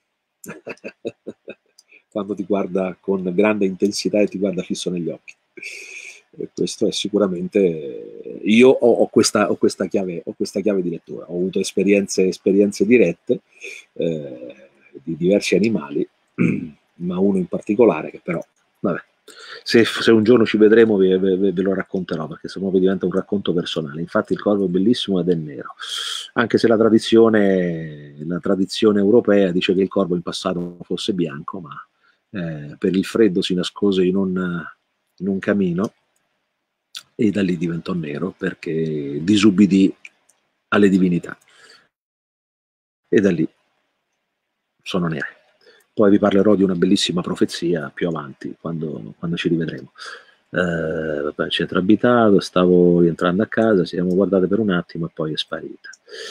Quando ti guarda con grande intensità e ti guarda fisso negli occhi. E questo è sicuramente, io ho questa chiave di lettura, ho avuto esperienze dirette di diversi animali, ma uno in particolare che però, vabbè, se un giorno ci vedremo ve lo racconterò, perché sennò diventa un racconto personale. Infatti il corvo è bellissimo ed è nero, anche se la tradizione europea dice che il corvo in passato fosse bianco, ma per il freddo si nascose in un camino e da lì diventò nero perché disubbidì alle divinità e da lì sono nere. Poi vi parlerò di una bellissima profezia più avanti, quando ci rivedremo. Vabbè, centro abitato, stavo rientrando a casa, ci siamo guardate per un attimo e poi è sparita.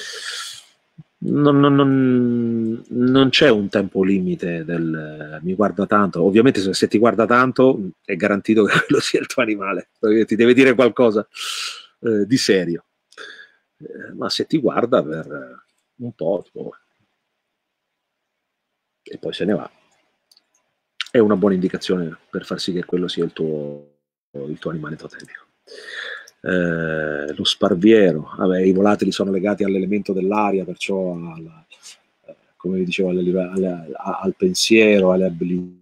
Non c'è un tempo limite mi guarda tanto. Ovviamente se ti guarda tanto è garantito che quello sia il tuo animale, perché ti deve dire qualcosa di serio. Ma se ti guarda per un po', tipo, e poi se ne va, è una buona indicazione per far sì che quello sia il tuo animale totemico. Lo sparviero, vabbè, i volatili sono legati all'elemento dell'aria, perciò come vi dicevo, al pensiero, alle abilità,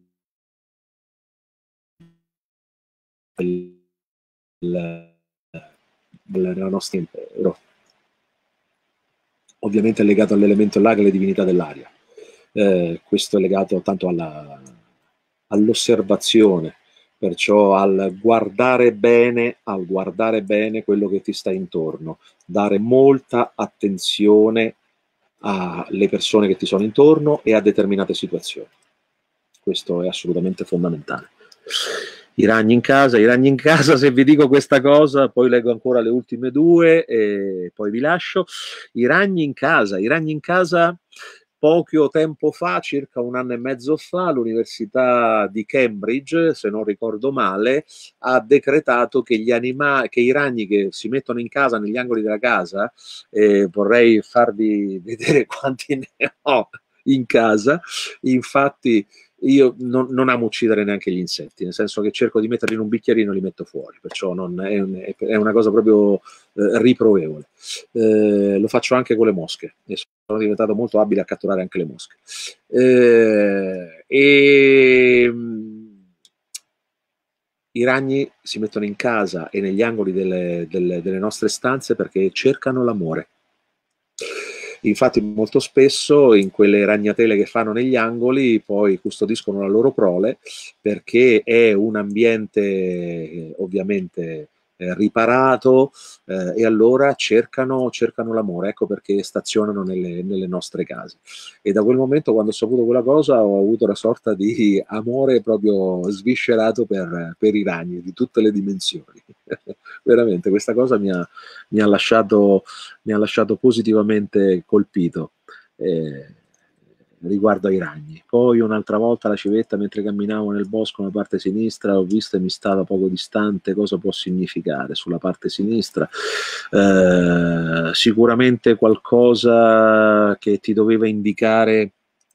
della nostra impero. Ovviamente è legato all'elemento dell'aria e alle divinità dell'aria. Questo è legato tanto all'osservazione, perciò al guardare bene quello che ti sta intorno, dare molta attenzione alle persone che ti sono intorno e a determinate situazioni. Questo è assolutamente fondamentale. I ragni in casa, se vi dico questa cosa, poi leggo ancora le ultime due e poi vi lascio. I ragni in casa, poco tempo fa, circa un anno e mezzo fa, l'Università di Cambridge, se non ricordo male, ha decretato che che i ragni che si mettono in casa, negli angoli della casa, vorrei farvi vedere quanti ne ho in casa, infatti io non amo uccidere neanche gli insetti, nel senso che cerco di metterli in un bicchierino e li metto fuori, perciò è una cosa proprio riprovevole. Lo faccio anche con le mosche e sono diventato molto abile a catturare anche le mosche. I ragni si mettono in casa e negli angoli delle nostre stanze perché cercano l'amore. Infatti molto spesso in quelle ragnatele che fanno negli angoli poi custodiscono la loro prole, perché è un ambiente ovviamente riparato, e allora cercano l'amore. Ecco perché stazionano nelle nostre case. E da quel momento, quando ho saputo quella cosa, ho avuto una sorta di amore proprio sviscerato per i ragni di tutte le dimensioni. Veramente questa cosa mi ha lasciato positivamente colpito.
riguardo ai ragni. Poi un'altra volta la civetta mentre camminavo nel bosco nella parte sinistra, l'ho vista e mi stava poco distante. Cosa può significare sulla parte sinistra? Sicuramente qualcosa che ti doveva indicare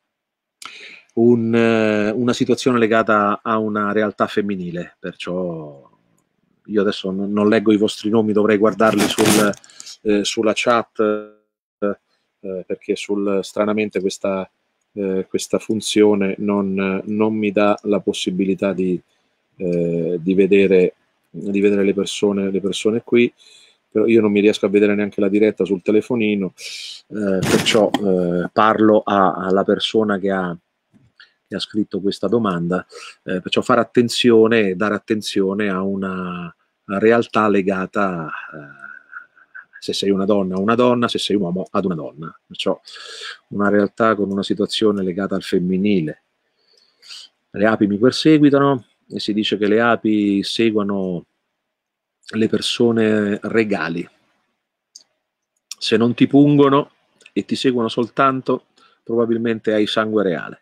una situazione legata a una realtà femminile, perciò io adesso non leggo i vostri nomi, dovrei guardarli sulla chat, perché stranamente questa funzione non mi dà la possibilità di vedere le persone qui, però io non mi riesco a vedere neanche la diretta sul telefonino, perciò parlo alla persona che ha scritto questa domanda, perciò fare attenzione e dare attenzione a una realtà legata, se sei una donna a una donna, se sei un uomo ad una donna, perciò una realtà con una situazione legata al femminile. Le api mi perseguitano e si dice che le api seguono le persone regali. Se non ti pungono e ti seguono soltanto, probabilmente hai sangue reale.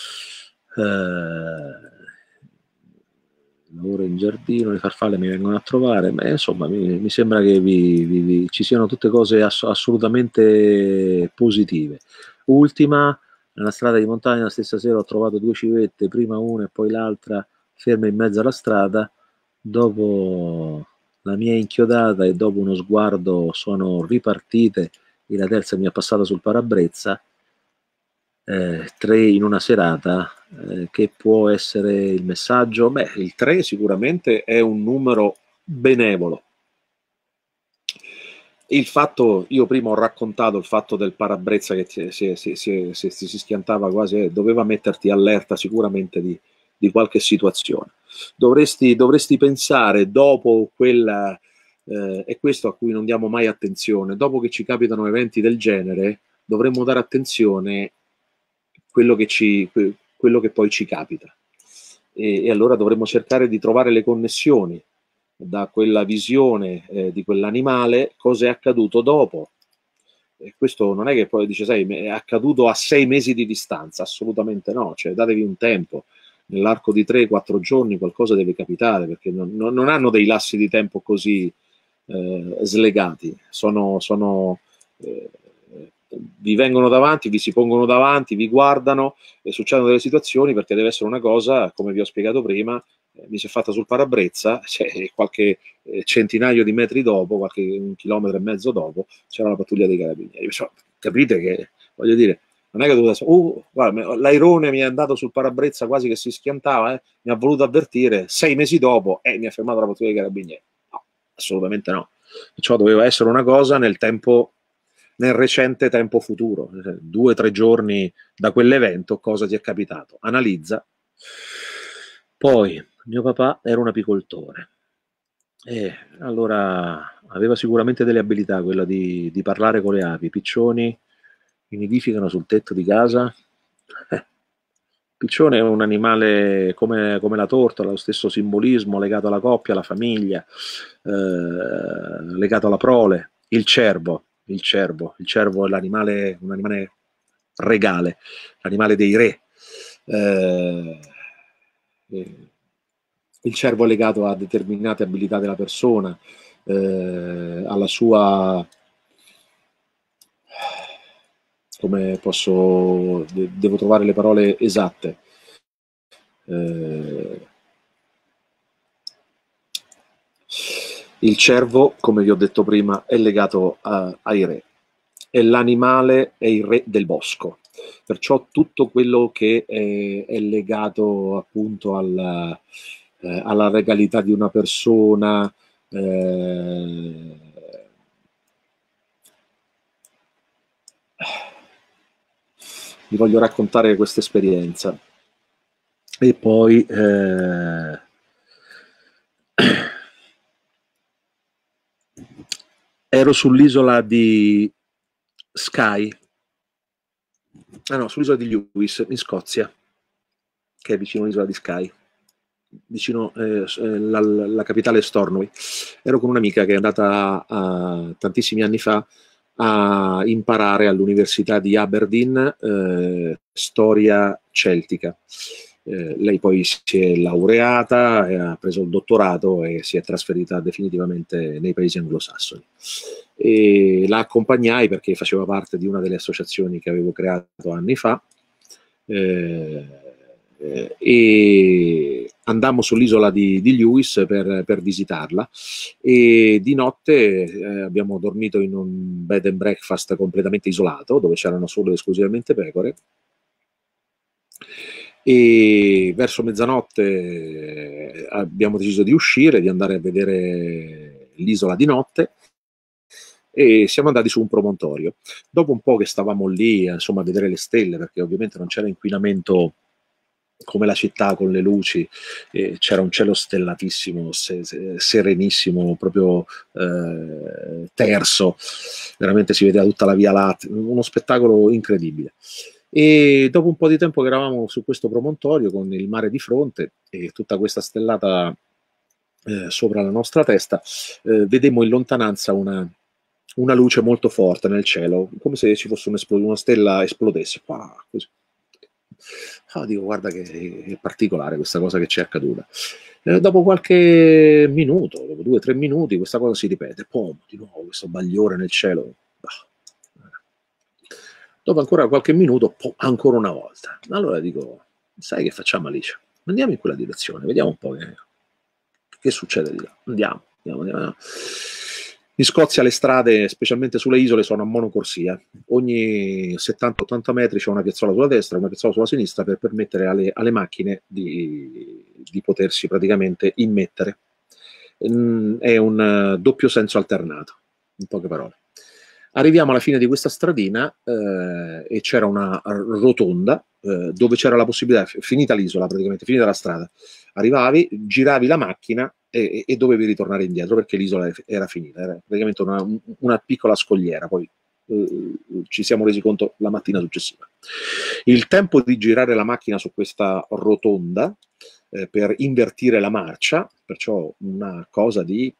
Lavoro in giardino, le farfalle mi vengono a trovare, ma insomma mi sembra che ci siano tutte cose assolutamente positive. Ultima, nella strada di montagna la stessa sera ho trovato 2 civette, prima una e poi l'altra, ferme in mezzo alla strada. Dopo la mia inchiodata e dopo uno sguardo sono ripartite, e la terza mi è passata sul parabrezza. 3 in una serata, che può essere il messaggio? Beh, il 3 sicuramente è un numero benevolo. Il fatto, io prima ho raccontato il fatto del parabrezza che si schiantava quasi, doveva metterti allerta sicuramente di qualche situazione. Dovresti pensare dopo quella, è questo a cui non diamo mai attenzione, dopo che ci capitano eventi del genere, dovremmo dare attenzione quello che poi ci capita, e allora dovremmo cercare di trovare le connessioni da quella visione di quell'animale, cosa è accaduto dopo. E questo non è che poi dice, sai, è accaduto a 6 mesi di distanza, assolutamente no, cioè datevi un tempo, nell'arco di 3-4 giorni qualcosa deve capitare, perché non hanno dei lassi di tempo così slegati, vi vengono davanti, vi si pongono davanti, vi guardano e succedono delle situazioni, perché deve essere una cosa, come vi ho spiegato prima, mi si è fatta sul parabrezza, cioè, qualche centinaio di metri dopo, qualche 1,5 chilometri dopo, c'era la pattuglia dei carabinieri. Cioè, capite che, voglio dire, non è che dovete guarda, l'airone mi è andato sul parabrezza quasi che si schiantava, mi ha voluto avvertire, 6 mesi dopo mi ha fermato la pattuglia dei carabinieri. No, assolutamente no. Ciò doveva essere una cosa nel recente tempo futuro, 2-3 giorni da quell'evento, cosa ti è capitato? Analizza. Poi, mio papà era un apicoltore, e allora aveva sicuramente delle abilità, quella di parlare con le api. I piccioni mi nidificano sul tetto di casa. Piccione è un animale come la tortola, lo stesso simbolismo legato alla coppia, alla famiglia, legato alla prole. Il cervo è un animale regale, l'animale dei re. Il cervo è legato a determinate abilità della persona, alla sua, come devo trovare le parole esatte, il cervo, come vi ho detto prima, è legato ai re, è l'animale, è il re del bosco, perciò tutto quello che è legato appunto alla regalità di una persona, vi voglio raccontare questa esperienza. E poi ero sull'isola di Skye, sull'isola di Lewis, in Scozia, che è vicino all'isola di Skye, vicino la capitale Stornoway. Ero con un'amica che è andata tantissimi anni fa a imparare all'Università di Aberdeen storia celtica. Lei poi si è laureata, ha preso il dottorato e si è trasferita definitivamente nei paesi anglosassoni. E la accompagnai perché faceva parte di una delle associazioni che avevo creato anni fa, e andammo sull'isola di Lewis per visitarla, e di notte abbiamo dormito in un bed and breakfast completamente isolato dove c'erano solo ed esclusivamente pecore, e verso mezzanotte abbiamo deciso di uscire, di andare a vedere l'isola di notte, e siamo andati su un promontorio. Dopo un po' che stavamo lì, insomma, a vedere le stelle, perché ovviamente non c'era inquinamento come la città con le luci, c'era un cielo stellatissimo, serenissimo, proprio terso, veramente si vedeva tutta la Via Lattea, uno spettacolo incredibile. E dopo un po' di tempo che eravamo su questo promontorio con il mare di fronte e tutta questa stellata sopra la nostra testa, vedemmo in lontananza una luce molto forte nel cielo, come se ci fosse una stella esplodesse. Così. Dico, guarda che è particolare questa cosa che ci è accaduta. Dopo qualche minuto, dopo 2 o 3 minuti, questa cosa si ripete, pom, di nuovo questo bagliore nel cielo. Dopo ancora qualche minuto, ancora una volta. Allora dico, sai che facciamo, Alice? Andiamo in quella direzione, vediamo un po' che succede di là. Andiamo. In Scozia le strade, specialmente sulle isole, sono a monocorsia. Ogni 70-80 metri c'è una piazzola sulla destra e una piazzola sulla sinistra per permettere alle macchine di potersi praticamente immettere. È un doppio senso alternato, in poche parole. Arriviamo alla fine di questa stradina e c'era una rotonda dove c'era la possibilità, finita l'isola praticamente, finita la strada, arrivavi, giravi la macchina e dovevi ritornare indietro perché l'isola era finita, era praticamente una piccola scogliera. Poi ci siamo resi conto la mattina successiva. Il tempo di girare la macchina su questa rotonda per invertire la marcia, perciò una cosa di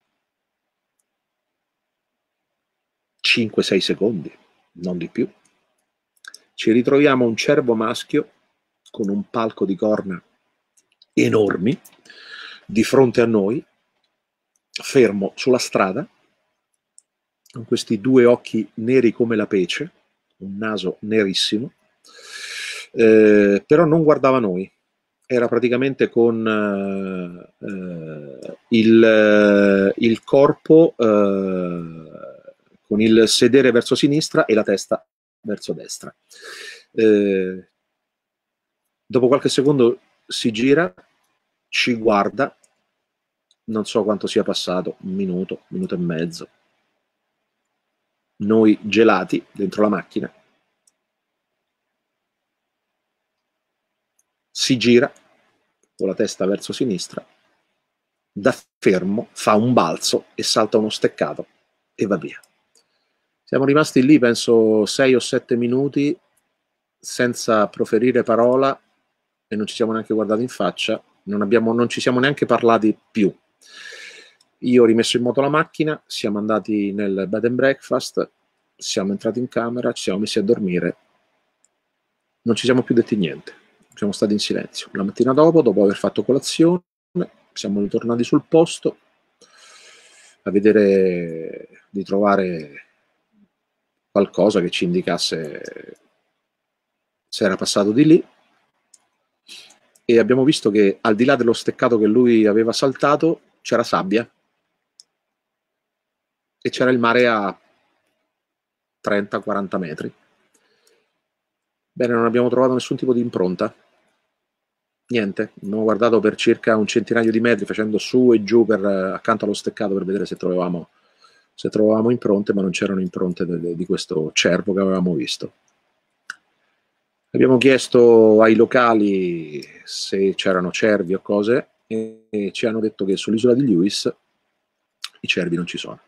5-6 secondi, non di più. Ci ritroviamo un cervo maschio con un palco di corna enormi di fronte a noi, fermo sulla strada, con questi 2 occhi neri come la pece, un naso nerissimo, però non guardava noi, era praticamente con il corpo, con il sedere verso sinistra e la testa verso destra. Dopo qualche secondo si gira, ci guarda, non so quanto sia passato, 1 minuto, 1 minuto e mezzo. Noi gelati dentro la macchina. Si gira con la testa verso sinistra, da fermo fa un balzo e salta uno steccato e va via. Siamo rimasti lì, penso 6 o 7 minuti senza proferire parola e non ci siamo neanche guardati in faccia, non ci siamo neanche parlati più. Io ho rimesso in moto la macchina, siamo andati nel bed and breakfast, siamo entrati in camera, ci siamo messi a dormire, non ci siamo più detti niente, siamo stati in silenzio. La mattina dopo aver fatto colazione, siamo ritornati sul posto a vedere di trovare qualcosa che ci indicasse se era passato di lì, e abbiamo visto che al di là dello steccato che lui aveva saltato c'era sabbia e c'era il mare a 30-40 metri. Bene, non abbiamo trovato nessun tipo di impronta, niente. Abbiamo guardato per circa un centinaio di metri facendo su e giù accanto allo steccato per vedere se trovavamo impronte, ma non c'erano impronte di questo cervo che avevamo visto. Abbiamo chiesto ai locali se c'erano cervi o cose e ci hanno detto che sull'isola di Lewis i cervi non ci sono.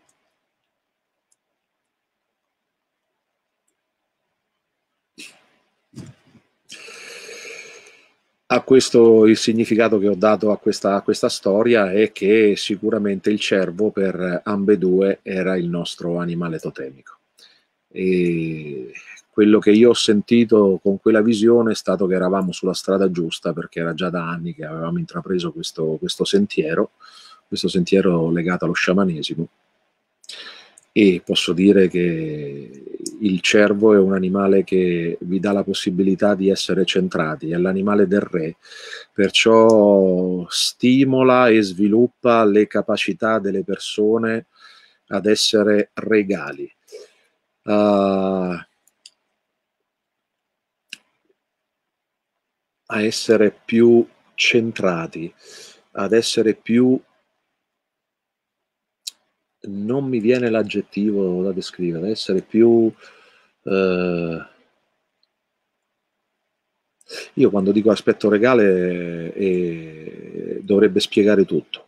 A questo il significato che ho dato a questa storia è che sicuramente il cervo per ambedue era il nostro animale totemico. E quello che io ho sentito con quella visione è stato che eravamo sulla strada giusta, perché era già da anni che avevamo intrapreso questo sentiero legato allo sciamanesimo, e posso dire che il cervo è un animale che vi dà la possibilità di essere centrati, è l'animale del re, perciò stimola e sviluppa le capacità delle persone ad essere regali. A essere più centrati, ad essere più, non mi viene l'aggettivo da descrivere, essere più, io quando dico aspetto regale dovrebbe spiegare tutto.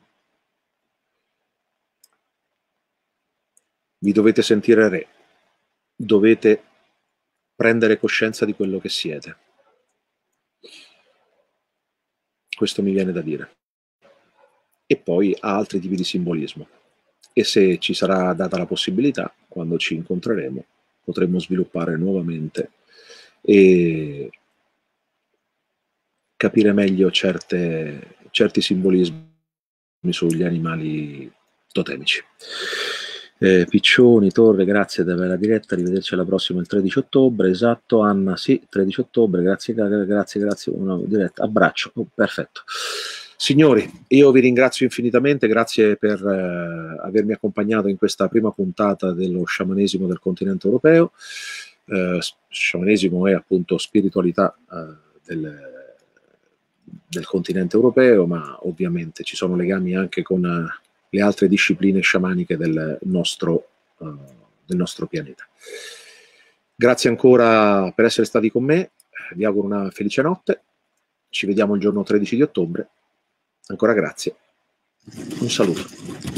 Vi dovete sentire re, dovete prendere coscienza di quello che siete. Questo mi viene da dire. E poi ha altri tipi di simbolismo. E se ci sarà data la possibilità, quando ci incontreremo, potremo sviluppare nuovamente e capire meglio certi simbolismi sugli animali totemici. Piccioni, Torre, grazie per la diretta, arrivederci alla prossima il 13 ottobre, esatto Anna, sì, 13 ottobre, grazie, una diretta, abbraccio, perfetto. Signori, io vi ringrazio infinitamente, grazie per avermi accompagnato in questa prima puntata dello sciamanesimo del continente europeo. Sciamanesimo è appunto spiritualità del continente europeo, ma ovviamente ci sono legami anche con le altre discipline sciamaniche del nostro pianeta. Grazie ancora per essere stati con me, vi auguro una felice notte, ci vediamo il giorno 13 di ottobre, ancora grazie, un saluto.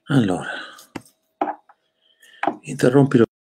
Allora, interrompi